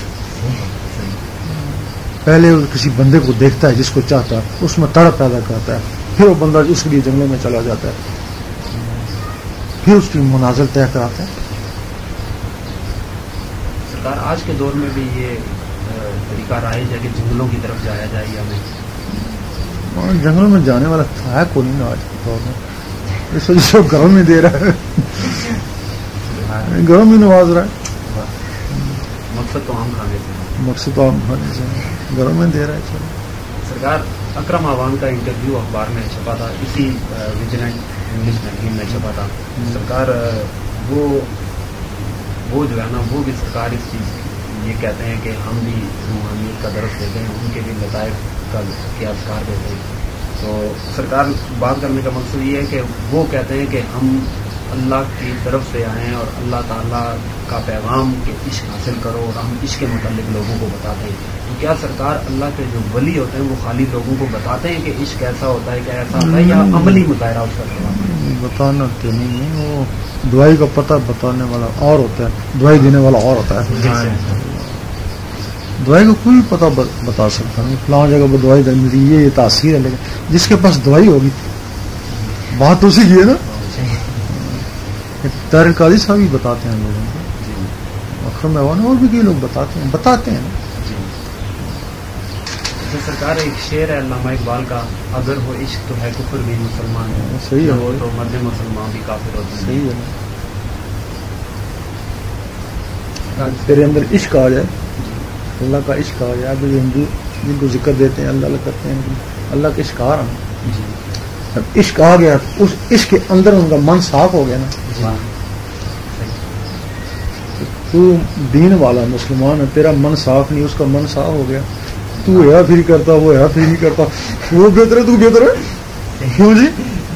S1: پہلے کسی بندے کو دیکھتا ہے جس کو چاہتا ہے اس میں تڑپ پیدا کرتا ہے پھر وہ بندہ اس کے لیے جنگلوں میں چلا جاتا ہے پھر اس کی منازل طے کراتا ہے.
S2: سرکار آج کے دور میں بھی یہ طریقہ رائج ہے کہ جنگلوں کی طرف جایا جائے یا نہیں؟
S1: جنگلوں میں جانے والا ہے کوئی نہیں آج کے دور میں اس وجہ سے وہ گھروں میں دے رہا ہے گھروں میں نواز رہا ہے.
S2: مقصد تو عام کھانے سے
S1: مقصد تو عام کھانے سے گھروں میں دے رہا ہے. چلو
S2: سرکار اکرم عوام کا انٹرویو اخبار میں چھپا تھا اسی ویجیلنٹ انگلش میگزین میں چھپا تھا. سرکار وہ وہ جو ہے نا وہ بھی سرکار اس چیز یہ کہتے ہیں کہ ہم بھی روحانیت کا درس دیتے ہیں ان کے بھی لطائف کا کیا اذکار دیتے ہیں. تو سرکار بات کرنے کا مقصد یہ ہے کہ وہ کہتے ہیں کہ ہم اللہ کی طرف سے آئے ہیں اور اللہ تعالیٰ کا پیغام کہ عشق حاصل کرو اور ہم عشق کے متعلق لوگوں کو بتاتے ہیں. تو کیا سرکار اللہ کے جو ولی ہوتے ہیں وہ خالی لوگوں کو بتاتے ہیں کہ عشق ایسا ہوتا ہے کیا ایسا ہوتا ہے یا عملی مظاہرہ اس کا کرواتے ہیں؟
S1: بتانا تو نہیں ہے وہ دعائی کا پتہ بتانے والا اور ہوتا ہے دعائی دینے والا اور ہوتا ہے. دوائی کو کوئی پتہ بتا سکتا نہیں فلاں جگہ وہ دوائی ملتی ہے یہ تاثیر ہے لیکن جس کے پاس دوائی ہوگی بات تو اسی کی ہے نا. طاہر قادری صاحب بھی بتاتے ہیں لوگوں کو اکرم عوام اور بھی کئی لوگ بتاتے ہیں بتاتے ہیں
S2: سرکار ایک شعر ہے علامہ اقبال کا اگر ہو عشق تو ہے کفر بھی مسلمان ہے
S1: صحیح ہے
S2: وہ تو مرد مسلمان بھی کافر ہوتے ہیں.
S1: صحیح ہے تیرے اندر عشق آ جائے اللہ کا عشق آ جائے. ابھی ہندو جن کو ذکر دیتے ہیں اللہ اللہ کرتے ہیں اللہ کا عشق آ رہا اب عشق آ گیا اس عشق کے اندر ان کا من صاف ہو گیا نا. تو دین والا مسلمان ہے تیرا من صاف نہیں اس کا من صاف ہو گیا تو ہیا پھر کرتا وہ ہیا پھر نہیں کرتا وہ بہتر ہے تو بہتر ہے کیوں جی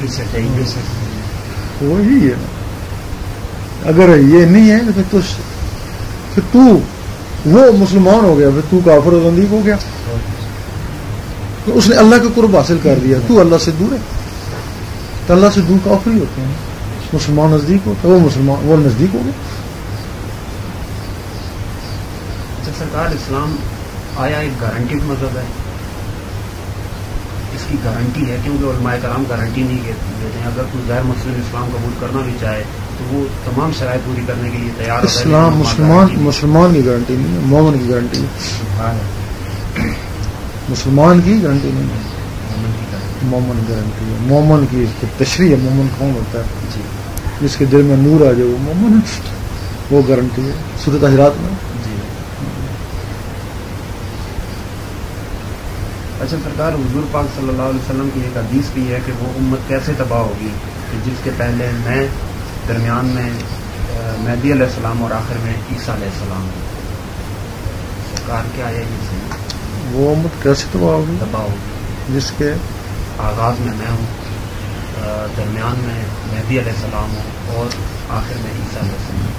S1: وہی ہے نا. اگر یہ نہیں ہے پھر تو پھر تو وہ مسلمان ہو گیا پھر تو کافر و زندیق ہو گیا تو اس نے اللہ کا قرب حاصل کر دیا تو اللہ سے دور ہے تو اللہ سے دور کافر ہی ہوتے ہیں مسلمان نزدیک ہوتا ہے وہ مسلمان وہ نزدیک ہو گیا.
S2: سرکار اسلام آیا ایک گارنٹیڈ مذہب ہے اس کی گارنٹی ہے؟ کیونکہ علماء کرام گارنٹی نہیں دیتے ہیں. اگر کوئی غیر مسلم اسلام قبول کرنا بھی چاہے تو وہ تمام شرائط پوری کرنے کے لیے تیار ہوتا ہے.
S1: اسلام مسلمان مسلمان کی گارنٹی نہیں ہے، مومن کی گارنٹی ہے. مسلمان کی گارنٹی نہیں ہے، مومن گارنٹی ہے. مومن کی تشریح ہے. مومن کون ہوتا ہے؟
S2: جی
S1: جس کے دل میں نور آ جائے وہ مومن ہے، وہ گارنٹی ہے. سورۃ حجرات میں.
S2: جی. اچھا سرکار، حضور پاک صلی اللہ علیہ وسلم کی ایک حدیث بھی ہے کہ وہ امت کیسے تباہ ہوگی کہ جس کے پہلے میں، درمیان میں مہدی علیہ السلام اور آخر میں عیسیٰ علیہ السلام ہے. سرکار کیا ہے یہ صحیح؟
S1: وہ امت کیسے تباہ ہوگی؟
S2: تباہ ہوگی
S1: جس کے
S2: آغاز میں میں ہوں، درمیان میں مہدی علیہ السلام ہوں اور آخر میں عیسیٰ علیہ السلام.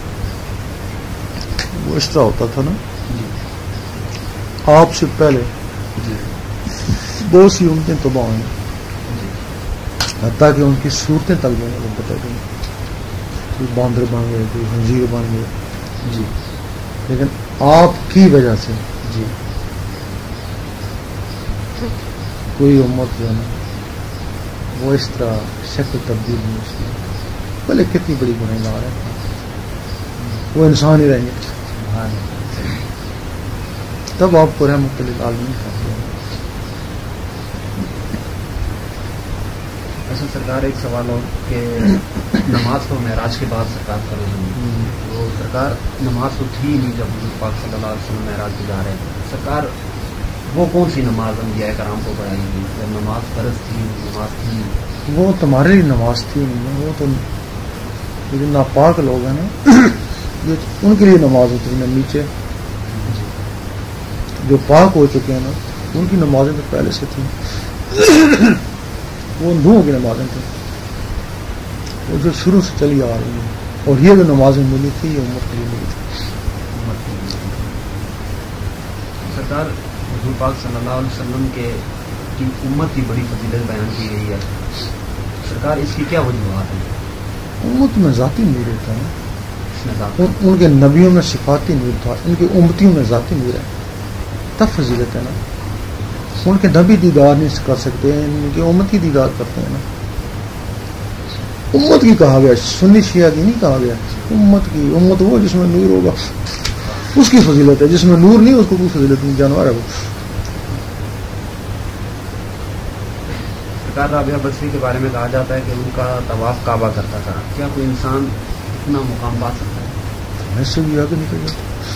S1: وہ اس طرح ہوتا تھا نا،
S2: جی
S1: آپ سے پہلے
S2: جی
S1: بہت سی امتیں تباہ ہوئیں،
S2: جی
S1: حتیٰ کہ ان کی صورتیں تک جو ہے وہ بتا دیں. کوئی باندر بن گئے، کوئی خنزیر بن گئے.
S2: جی
S1: لیکن آپ کی وجہ سے
S2: جی
S1: کوئی امت جو ہے نا وہ اس طرح شکل تبدیل نہیں ہو سکی. بھلے کتنی بڑی گنہگار ہے، وہ انسان ہی رہیں گے. تب آپ کو رحمت للعالمین کہتے ہیں.
S2: اچھا سرکار، ایک سوال اور کہ نماز تو معراج کے بعد سرکار کرو گی، تو سرکار نماز تو تھی نہیں جب حضور پاک صلی اللہ علیہ وسلم معراج پہ جا رہے تھے. سرکار وہ کون سی نماز انبیاء کرام کو پڑھائی گئی؟ جب نماز فرض تھی، نماز تھی.
S1: وہ تمہارے لیے نماز تھی نہیں، وہ تو جو ناپاک لوگ ہیں نا ان کے لیے نماز ہوتی ہے. نیچے جو پاک ہو چکے ہیں نا ان کی نمازیں تو پہلے سے تھیں. وہ اندھوں کی نمازیں تھیں، وہ جو شروع سے چلی آ رہی ہیں. اور یہ جو نمازیں ملی تھی یہ امت کے لیے ملی تھی.
S2: سرکار حضور پاک صلی اللہ علیہ وسلم کے کی امت کی بڑی فضیلت بیان کی گئی ہے. سرکار اس کی کیا وجوہات ہیں؟
S1: امت میں ذاتی نور ہوتا ہے،
S2: اس میں ذات
S1: ان, ان کے نبیوں میں صفاتی نور تھا، ان کی امتیوں میں ذاتی نور ہے. تب فضیلت ہے نا. ان کے نبی دیدار نہیں کر سکتے، ان کے امت کی دیدار کرتے ہیں نا. امت کی کہا گیا، سنی شیعہ کی نہیں کہا گیا. امت کی، امت وہ جس میں نور ہوگا اس کی فضیلت ہے، جس میں نور نہیں اس کو کوئی فضیلت نہیں. جانور ہے وہ.
S2: سرکار رابعہ بصری کے بارے میں کہا جاتا ہے کہ ان کا طواف کعبہ کرتا تھا. کیا کوئی انسان اتنا مقام پا سکتا ہے؟
S1: ایسے بھی آگے نکل جاتا.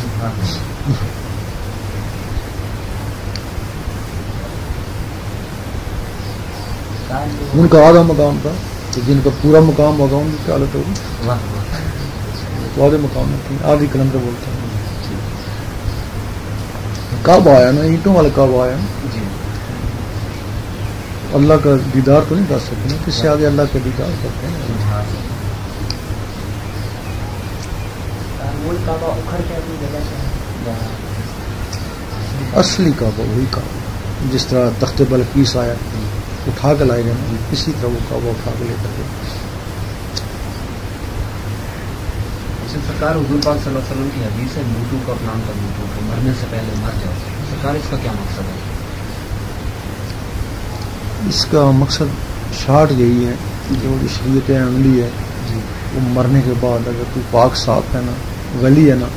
S1: ان کا آدھا مقام تھا تو جن کا پورا مقام ہوگا ان کی کیا حالت ہوگی؟ تو آدھے مقام میں تھی، آدھی کلندر بولتے ہیں. کب آیا نا، اینٹوں والا کب آیا نا. اللہ کا دیدار تو نہیں کر سکتے نا، کس سے آگے اللہ کا دیدار کرتے ہیں. اصلی کعبہ وہی کعبہ جس طرح تخت بلقیس آیا اٹھا کے لائے گئے نا، اسی طرح وہ کعبہ اٹھا کے لے کر گئے.
S2: سرکار حضور پاک صلی اللہ علیہ وسلم کی حدیث ہے موتو کا نام کا موتو کہ مرنے سے پہلے مر جاؤ. سرکار اس کا کیا مقصد ہے؟
S1: اس کا مقصد شارٹ یہی ہے جو شریعت عملی ہے وہ مرنے کے بعد اگر تو پاک صاف ہے نا، ولی ہے نا،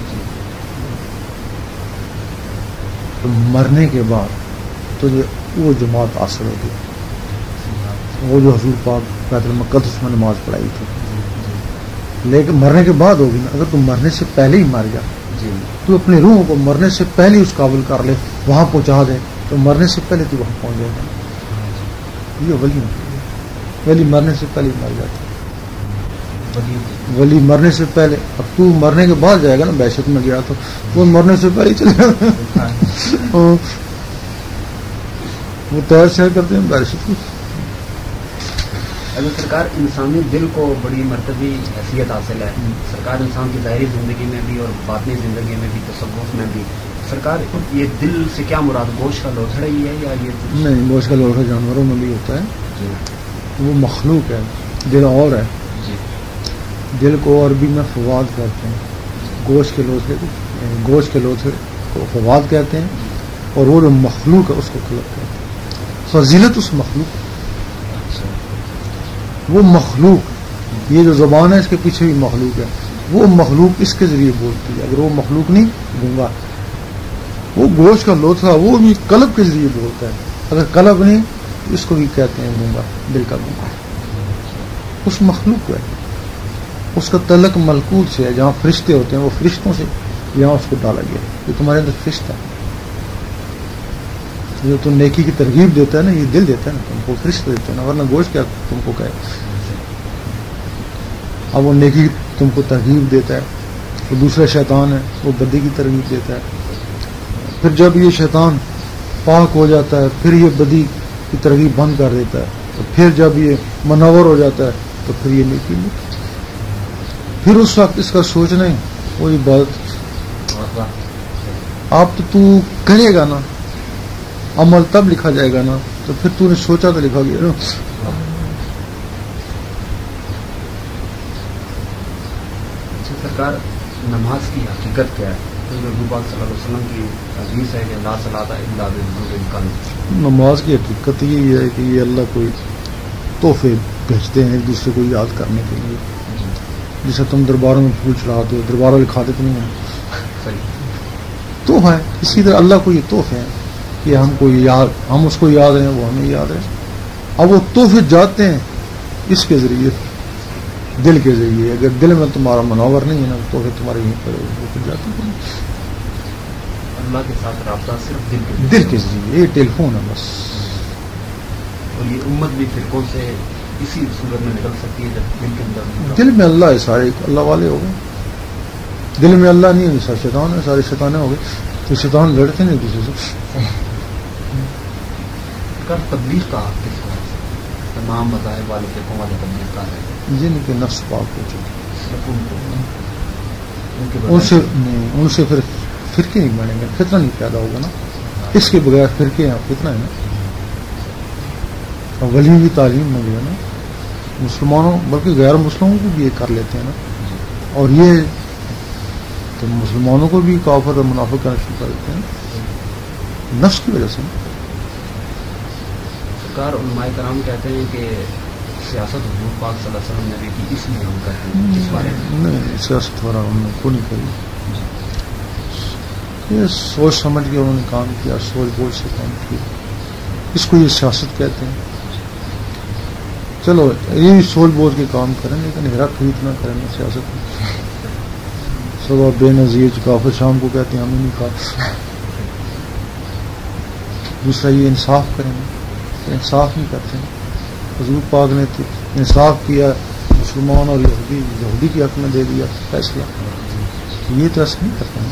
S1: تو مرنے کے بعد تجھے وہ جماعت حاصل ہوگی، وہ جو حضور پاک بیت المقدس میں نماز پڑھائی تھی. لیکن مرنے کے بعد ہوگی نا. اگر تم مرنے سے پہلے ہی مر جا تو اپنی روح کو مرنے سے پہلے اس قابل کر لے، وہاں پہنچا دے، تو مرنے سے پہلے تو وہاں پہنچ جائے گا. یہ ولی ہوتی ہے. ولی مرنے سے پہلے ہی مر جاتا ہے. ولی مرنے سے پہلے. اب تو مرنے کے بعد جائے گا نا، بحشت میں گیا تو وہ مرنے سے پہلے ہی چلے جاتا ہے. وہ تیر شہر کرتے ہیں بحشت کو.
S2: اگر سرکار انسانی دل کو بڑی مرتبی حیثیت حاصل ہے. سرکار انسان کی ظاہری زندگی میں بھی اور باطنی زندگی میں بھی، تصوف میں بھی. سرکار یہ دل سے کیا مراد؟ گوشت کا لوتھڑا ہی ہے یا یہ؟
S1: نہیں، گوشت کا لوتھڑا جانوروں میں بھی ہوتا ہے. وہ مخلوق ہے، دل اور ہے. دل کو عربی میں فواد کہتے ہیں. گوشت کے لوتھڑے گوشت کے لوتھڑے کو فواد کہتے ہیں، اور وہ جو مخلوق ہے اس کو قلب کہتے ہیں. فضیلت اس مخلوق، وہ مخلوق، یہ جو زبان ہے اس کے پیچھے بھی مخلوق ہے، وہ مخلوق اس کے ذریعے بولتی ہے. اگر وہ مخلوق نہیں گونگا، وہ گوشت کا لوتھڑا وہ بھی قلب کے ذریعے بولتا ہے. اگر قلب نہیں تو اس کو بھی کہتے ہیں گونگا، دل کا گونگا. اس مخلوق ہے، اس کا تعلق ملکوت سے ہے. جہاں فرشتے ہوتے ہیں وہ فرشتوں سے یہاں اس کو ڈالا گیا. یہ تمہارے اندر فرشتہ ہے، جو تم نیکی کی ترغیب دیتا ہے نا، یہ دل دیتا ہے نا تم کو، فرشتہ دیتا ہے نا، ورنہ گوشت کیا تم کو کہے. اب وہ نیکی تم کو ترغیب دیتا ہے. وہ دوسرا شیطان ہے، وہ بدی کی ترغیب دیتا ہے. پھر جب یہ شیطان پاک ہو جاتا ہے پھر یہ بدی کی ترغیب بند کر دیتا ہے. تو پھر جب یہ منور ہو جاتا ہے تو پھر یہ نیکی نہیں. پھر اس وقت اس کا سوچنا ہی وہ عبادت. آپ تو تو کرے گا نا، عمل تب لکھا جائے گا نا، تو پھر تو نے سوچا تو لکھا گیا نا.
S2: سرکار نماز کی حقیقت کیا ہے؟ حضور پاک صلی اللہ علیہ وسلم کی حدیث ہے کہ لا صلاۃ الا بالوضوء القلب.
S1: نماز کی حقیقت یہی ہے کہ یہ اللہ کوئی تحفے بھیجتے ہیں ایک دوسرے کو یاد کرنے کے لیے. جسے تم درباروں میں پھول چڑھاتے ہو، درباروں لکھاتے تو نہیں ہیں، تحفہ ہے. اسی طرح اللہ کو یہ تحفے ہیں کہ ہم کو یاد، ہم اس کو یاد ہیں، وہ ہمیں یاد ہے. اب وہ تحفے جاتے ہیں اس کے ذریعے، دل کے ذریعے. اگر دل میں تمہارا منور نہیں ہے نا تو پھر تمہارے یہیں پر وہ پھر جاتے ہیں.
S2: اللہ کے ساتھ رابطہ صرف دل کے
S1: دل کے ذریعے، یہ ٹیلی فون ہے بس.
S2: اور یہ امت بھی فرقوں سے اسی صورت میں نکل سکتی ہے جب دل کے اندر
S1: دل میں اللہ ہے. سارے اللہ والے ہو گئے. دل میں اللہ نہیں ہے، سارے شیطان ہے، سارے شیطانے ہو گئے. تو شیطان لڑتے نہیں دوسرے سے.
S2: تبلیغ کا کس طرح تمام مذاہب والے فرقوں والے تبلیغ کا ہے
S1: جن کے نفس پاک ہو چکے
S2: ان
S1: ان سے نہیں، ان سے پھر فرقے نہیں بنیں گے، فتنہ نہیں پیدا ہوگا نا. اس کے بغیر فرقے ہیں، فتنہ ہے نا. اور ولی بھی تعلیم میں ہے نا، مسلمانوں بلکہ غیر مسلموں کو بھی یہ کر لیتے ہیں نا. اور یہ تو مسلمانوں کو بھی کافر اور منافق کرنا شروع کر دیتے ہیں نفس کی وجہ سے.
S2: سرکار علماء کرام کہتے ہیں کہ سیاست حضور پاک صلی اللہ علیہ وسلم نے بھی کی، اس لیے ہم کہتے ہیں اس بارے میں.
S1: نہیں، سیاست ہو رہا انہوں نے کو نہیں کری. یہ سوچ سمجھ کے انہوں نے کام کیا، سوچ بوجھ سے کام کیا، اس کو یہ سیاست کہتے ہیں. چلو یہ سوچ بوجھ کے کام کریں لیکن ہیرا خرید نہ کریں نا سیاست میں. صبح بے نظیر کافر شام کو کہتے ہیں ہمیں نہیں کہا. دوسرا یہ انصاف کریں گے، انصاف نہیں کرتے ہیں. حضور پاک نے انصاف کیا، مسلمان اور یہودی یہودی کے حق میں دے دیا فیصلہ. یہ تو ایسا نہیں کرتے ہیں.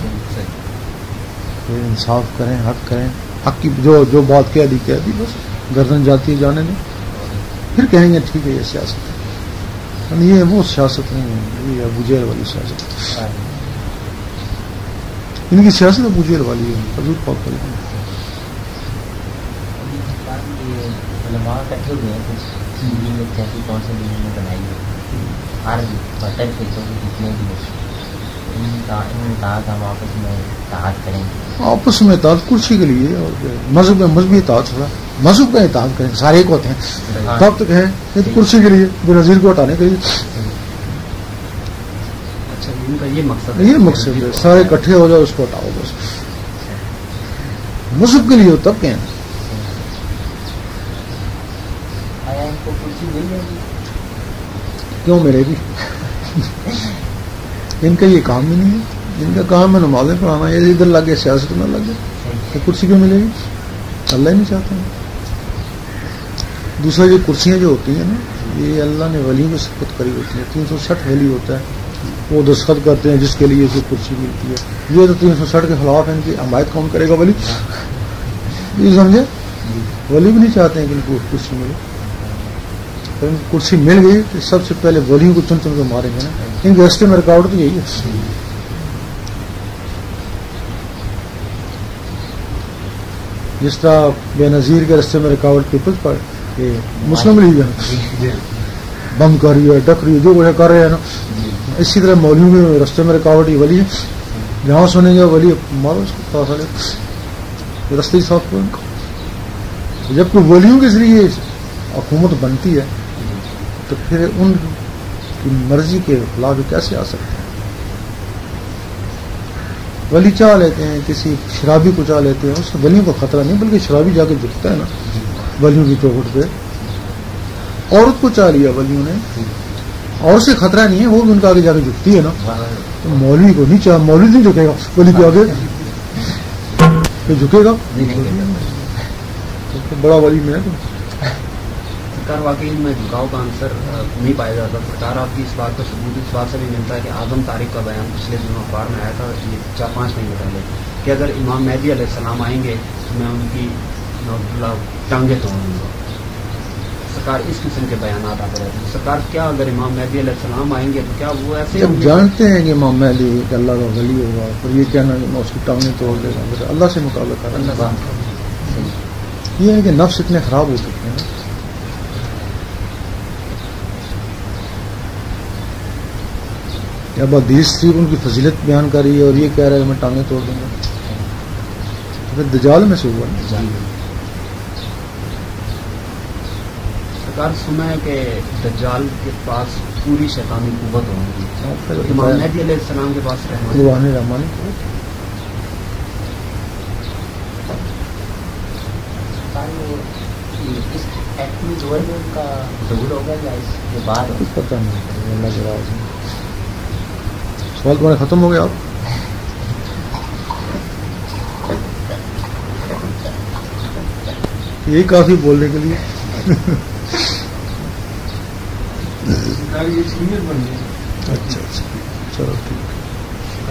S1: انصاف کریں، حق کریں. حق کی جو جو بات کہہ دی کہہ دی، بس گردن جاتی ہے جانے دیں. پھر کہیں گے ٹھیک ہے یہ سیاست ہے. یہ وہ سیاست نہیں ہے، یہ ابو جہل والی سیاست. ان کی سیاست ابو جہل والی ہے، حضور پاک والی ہے.
S3: علماء اکٹھے ہوئے ہیں کچھ میں جیسی کون سی دنیا میں بنائی ہے ہر بٹر فیسوں کی جتنے بھی انہوں نے کہا کہ ہم آپس میں اتحاد کریں گے.
S1: آپس میں اتحاد کرسی کے لیے، اور مذہب میں مذہبی اتحاد ہوا، مذہب کا اتحاد کریں، سارے ایک ہوتے ہیں تب تک ہے. یہ تو کرسی کے لیے، بے نظیر کو ہٹانے کے لیے.
S2: اچھا ان کا یہ مقصد ہے،
S1: یہ مقصد ہے سارے اکٹھے ہو جاؤ، اس کو ہٹاؤ بس. مذہب کے لیے ہو تب کہیں. کیوں میرے بھی ان کا یہ کام ہی نہیں ہے. ان کا کام ہے نمازیں پڑھانا. یہ ادھر لگ گئے سیاست میں لگ گئے تو کرسی کیوں ملے گی؟ اللہ ہی نہیں چاہتا ہے. دوسرا یہ کرسیاں جو ہوتی ہیں نا، یہ اللہ نے ولیوں میں سبقت کری ہوتی ہیں. تین سو سٹھ ولی ہوتا ہے، وہ دستخط کرتے ہیں جس کے لیے اسے کرسی ملتی ہے. یہ تو تین سو سٹھ کے خلاف ہے، ان کی حمایت کون کرے گا؟ ولی. یہ سمجھے، ولی بھی نہیں چاہتے ہیں کہ ان کو کرسی ملے. کرسی مل گئی تو سب سے پہلے ولیوں کو چن چن کے ماریں گے نا. ان کے راستے میں رکاوٹ تو یہی ہے. جس طرح بے نظیر کے راستے میں رکاوٹ پیپلز پارٹی، مسلم لیگ ہے، بم کر رہی ہے، ڈک رہی ہے، جو وہ کر رہے ہیں نا. اسی طرح مولویوں کے راستے میں رکاوٹ یہ ولی ہے. جہاں سنیں گے ولی مارو اس کو، راستے ہی صاف کرو. جب کوئی ولیوں کے ذریعے حکومت بنتی ہے تو پھر ان کی مرضی کے خلاف کیسے آ سکتے ہیں؟ ولی چاہ لیتے ہیں، کسی شرابی کو چاہ لیتے ہیں، اس سے ولیوں کو خطرہ نہیں، بلکہ شرابی جا کے جھکتا ہے نا ولیوں کی چوکھٹ پہ. عورت کو چاہ لیا ولیوں نے، عورت سے خطرہ نہیں ہے، وہ بھی ان کا آگے جا کے جھکتی ہے نا. تو مولوی کو نہیں چاہ، مولوی نہیں جھکے گا ولی کے آگے، کہ جھکے گا تو بڑا ولی میں ہے.
S2: سرکار واقعی میں جھکاؤ کا عنصر نہیں پایا جاتا. سرکار آپ کی اس بات کا ثبوت اس بات سے بھی ملتا ہے کہ اعظم طارق کا بیان پچھلے دنوں اخبار میں آیا تھا، یہ چار پانچ مہینے پہلے، کہ اگر امام مہدی علیہ السلام آئیں گے تو میں ان کی ٹانگیں توڑوں گا. سرکار اس قسم کے بیانات آتے رہتے ہیں. سرکار کیا اگر امام مہدی علیہ السلام آئیں گے تو کیا وہ ایسے
S1: جب جانتے ہیں کہ امام مہدی کہ اللہ کا ولی ہوگا، پھر یہ کہنا کہ میں اس کی ٹانگیں توڑ دے گا، پھر اللہ سے مقابلہ کر رہا ہے. یہ ہے کہ نفس اتنے خراب ہو چکے ہیں. اب حدیث صرف ان کی فضیلت بیان کر رہی ہے اور یہ کہہ رہا ہے میں ٹانگیں توڑ دوں گا، پھر دجال میں سے ہوا.
S2: سرکار سنا ہے کہ دجال کے پاس پوری شیطانی قوت ہوگی، امام مہدی علیہ السلام کے پاس
S1: رحمانی رحمانی پتہ نہیں. اللہ کے راز میں سوال تمہارے ختم ہو گیا. آپ یہی کافی بولنے کے لیے. اچھا اچھا چلو ٹھیک.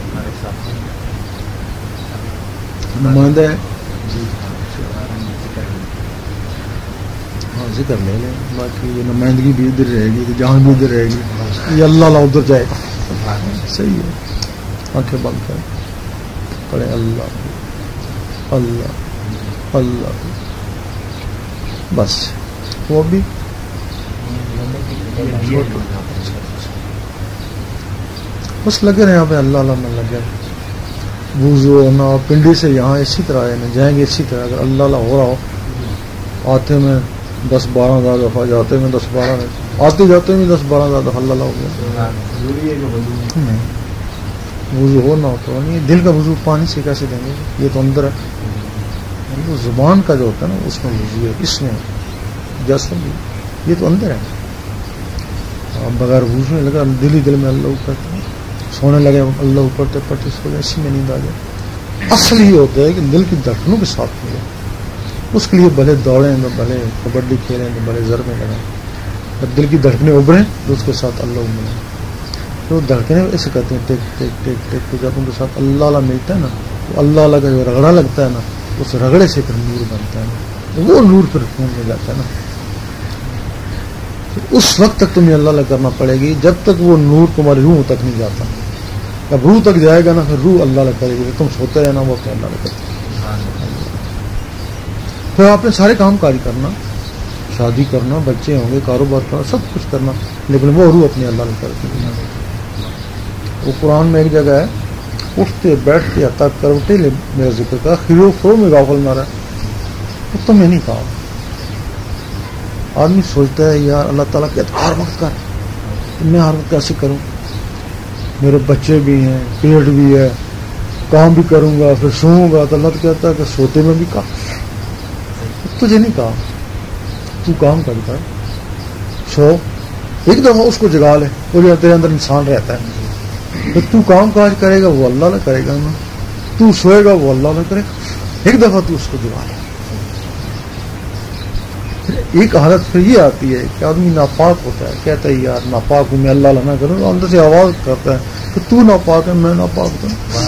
S1: نمائندہ ہے ہاں ذکر لے لیں، باقی یہ نمائندگی بھی ادھر رہے گی، جہاں بھی ادھر رہے گی، یہ اللہ اللہ ادھر جائے گا. صحیح ہے. آنکھیں بند کریں، پڑھیں اللہ اللہ اللہ، بس. وہ بھی بس لگے رہے یہاں پہ اللہ اللہ میں لگے. وضو ہونا پنڈی سے یہاں اسی طرح ہے نا، جائیں گے اسی طرح. اگر اللہ اللہ ہو رہا ہو، آتے میں دس بارہ ہزار دفعہ، جاتے میں دس بارہ، آتے جاتے میں دس بارہ ہزار دفعہ اللہ اللہ ہو گیا. وضو ہو نہ ہو تو نہیں. دل کا وضو پانی سے کیسے دیں گے؟ یہ تو اندر ہے. وہ زبان کا جو ہوتا ہے نا اس میں وضو ہے، اس میں جسم یہ تو اندر ہے. بغیر وضو نہیں لگا، دل ہی دل میں اللہ اوپر سونے لگے، اللہ اوپر پڑھتے پڑھتے سو جائے، اسی میں نیند آ جائے. اصل یہ ہوتا ہے کہ دل کی دھڑکنوں کے ساتھ ملے. اس کے لیے بھلے دوڑیں تو بھلے کبڈی کھیلیں تو بھلے ضربیں لگائیں، جب دل کی دھڑکنیں ابھریں تو اس کے ساتھ اللہ ملیں. تو دھڑکنیں ایسے کرتے ہیں ٹیک ٹیک ٹیک ٹیک. تو جب ان کے ساتھ اللہ اللہ ملتا ہے نا، تو اللہ اللہ کا جو رگڑا لگتا ہے نا، اس رگڑے سے پھر نور بنتا ہے نا، وہ نور پھر خون میں جاتا ہے نا. اس وقت تک تمہیں اللہ اللہ کرنا پڑے گی جب تک وہ نور تمہاری روح تک نہیں جاتا. جب روح تک جائے گا نا پھر روح اللہ اللہ کرے گی. تم سوتے رہنا، وہ اپنے اللہ اللہ کرتے. پھر آپ نے سارے کام کاج کرنا، شادی کرنا، بچے ہوں گے، کاروبار کرنا، سب کچھ کرنا، لیکن وہ روح اپنے اللہ اللہ کرتی ہے. وہ قرآن میں ایک جگہ ہے، اٹھتے بیٹھتے حتیٰ کروٹے لے میرا ذکر کا، خیرو فرو میں غافل نہ رہا. وہ تمہیں نہیں کہا. آدمی سوچتا ہے یار اللہ تعالیٰ کہتا ہر وقت کر، میں ہر وقت کیسے کروں، میرے بچے بھی ہیں، پیٹ بھی ہے، کام بھی کروں گا، پھر سوؤں گا. تو اللہ تو کہتا ہے کہ سوتے میں بھی کہا، تجھے نہیں کہا. تو کام کرتا ہے، سو ایک دفعہ اس کو جگا لے، وہ جو تیرے اندر انسان رہتا ہے. تو تو کام کاج کرے گا وہ اللہ اللہ کرے گا نا، تو سوئے گا وہ اللہ اللہ کرے گا. ایک دفعہ تو اس کو جگا لے. ایک حالت پھر یہ آتی ہے کہ آدمی ناپاک ہوتا ہے، کہتا ہے یار ناپاک ہوں میں، اللہ اللہ نہ کروں. اندر سے آواز کرتا ہے کہ تو ناپاک ہے، میں ناپاک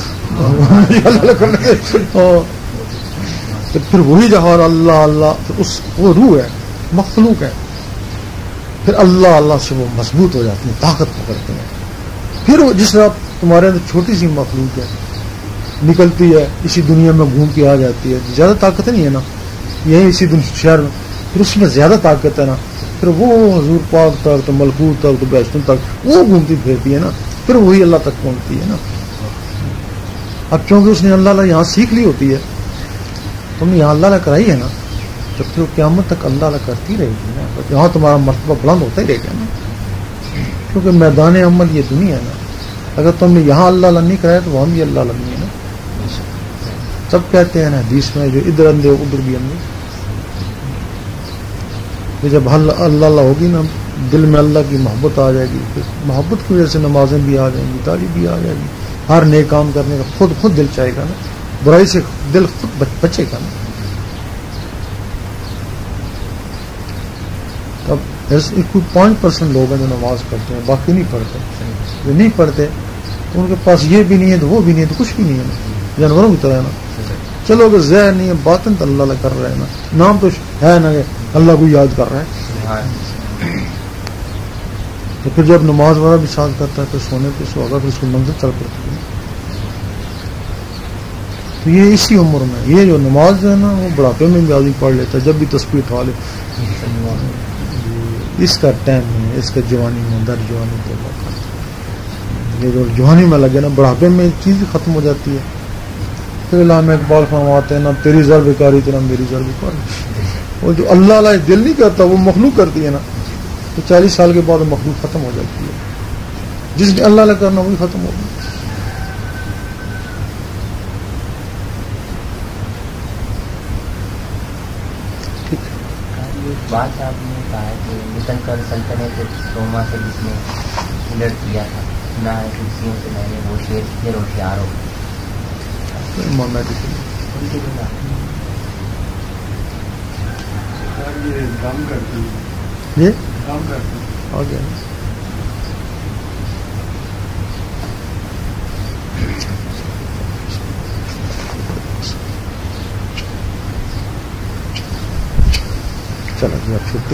S1: ہوں. تو پھر وہی جہاں اللہ اللہ، پھر اس وہ روح ہے، مخلوق ہے، پھر اللہ اللہ سے وہ مضبوط ہو جاتی ہیں، طاقت پکڑتے ہیں. پھر وہ جس طرح تمہارے اندر چھوٹی سی مخلوق ہے، نکلتی ہے اسی دنیا میں گھوم کے آ جاتی ہے، زیادہ طاقت نہیں ہے نا، یہی اسی شہر میں، پھر اس میں زیادہ طاقت ہے نا، پھر وہ حضور پاک تک تو ملکوت تک تو بیشتن تک وہ گھومتی پھرتی ہے نا، پھر وہی اللہ تک پہنچتی ہے نا. اب چونکہ اس نے اللہ اللہ یہاں سیکھ لی ہوتی ہے، تم نے یہاں اللہ اللہ کرائی ہے نا، جب کہ وہ قیامت تک اللہ اللہ کرتی رہے گی نا، یہاں تمہارا مرتبہ بلند ہوتا ہی رہے گا نا، کیونکہ میدان عمل یہ دنیا ہے نا. اگر تم نے یہاں اللہ اللہ نہیں کرایا تو وہاں بھی اللہ اللہ نہیں ہے نا. سب کہتے ہیں نا حدیث میں جو ادھر اندھے ادھر بھی اندھے. جب اللہ اللہ ہوگی نا دل میں اللہ کی محبت آ جائے گی، پھر محبت کی وجہ سے نمازیں بھی آ جائیں گی، تعلیم بھی آ جائے گی، ہر نیک کام کرنے کا خود خود دل چاہے گا نا، برائی سے دل خود بچے گا نا. اب ایسے کوئی پانچ پرسینٹ لوگ ہیں جو نماز پڑھتے ہیں، باقی نہیں پڑھتے. جو نہیں پڑھتے ان کے پاس یہ بھی نہیں ہے تو وہ بھی نہیں ہے تو کچھ بھی نہیں ہے نا، جانوروں کی طرح ہے نا. چلو اگر ذہن نہیں ہے باطن تو اللہ اللہ کر رہے ہیں نا، نام تو ہے نا کہ اللہ کو یاد کر رہا ہے. تو پھر جب نماز والا بھی ساتھ کرتا ہے تو سونے پہ سوگا پھر اس کی منزل چل پڑتی ہے. تو یہ اسی عمر میں یہ جو نماز ہے نا وہ بڑھاپے میں بھی آدمی پڑھ لیتا ہے، جب بھی تسبیح اٹھا لے. اس کا ٹائم ہے، اس کا جوانی میں در جوانی تو یہ جو جوانی میں لگے نا بڑھاپے میں چیز ختم ہو جاتی ہے. پھر علامہ اقبال فرماتے ہیں نا تیری ضرب کاری تو نہ میری ضرب کاری. وہ جو اللہ اللہ دل نہیں کرتا وہ مخلوق کرتی ہے نا، تو چالیس سال کے بعد مخلوق ختم ہو جاتی ہے. جس نے اللہ اللہ کرنا وہی ختم ہوگی.
S3: بات آپ نے کہا ہے کہ نکل کر سلطنت روما سے جس نے الٹ کیا تھا، سنا ہے کرسیوں سے میں نے وہ شیر پھر ہوشیار ہو
S4: کام کرتے
S1: یہ
S4: کام کرتے
S1: آ گیا. چلو جی اب چھٹی.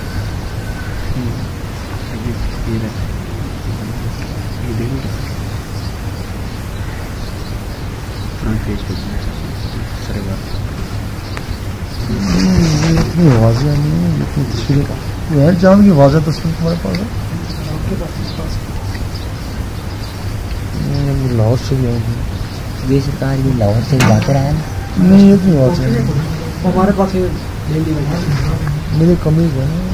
S1: اتنی آوازیں نہیں ہیں، اتنی تصویریں جان کی آوازیں تصویر تمہارے پاس ہے؟ لاہور سے بھی آئیں گی
S3: یہ سرکار یہ لاہور سے جاتے رہے
S1: نہیں. اتنی آوازیں
S4: ہمارے پاس
S1: میرے کمی ہے نا.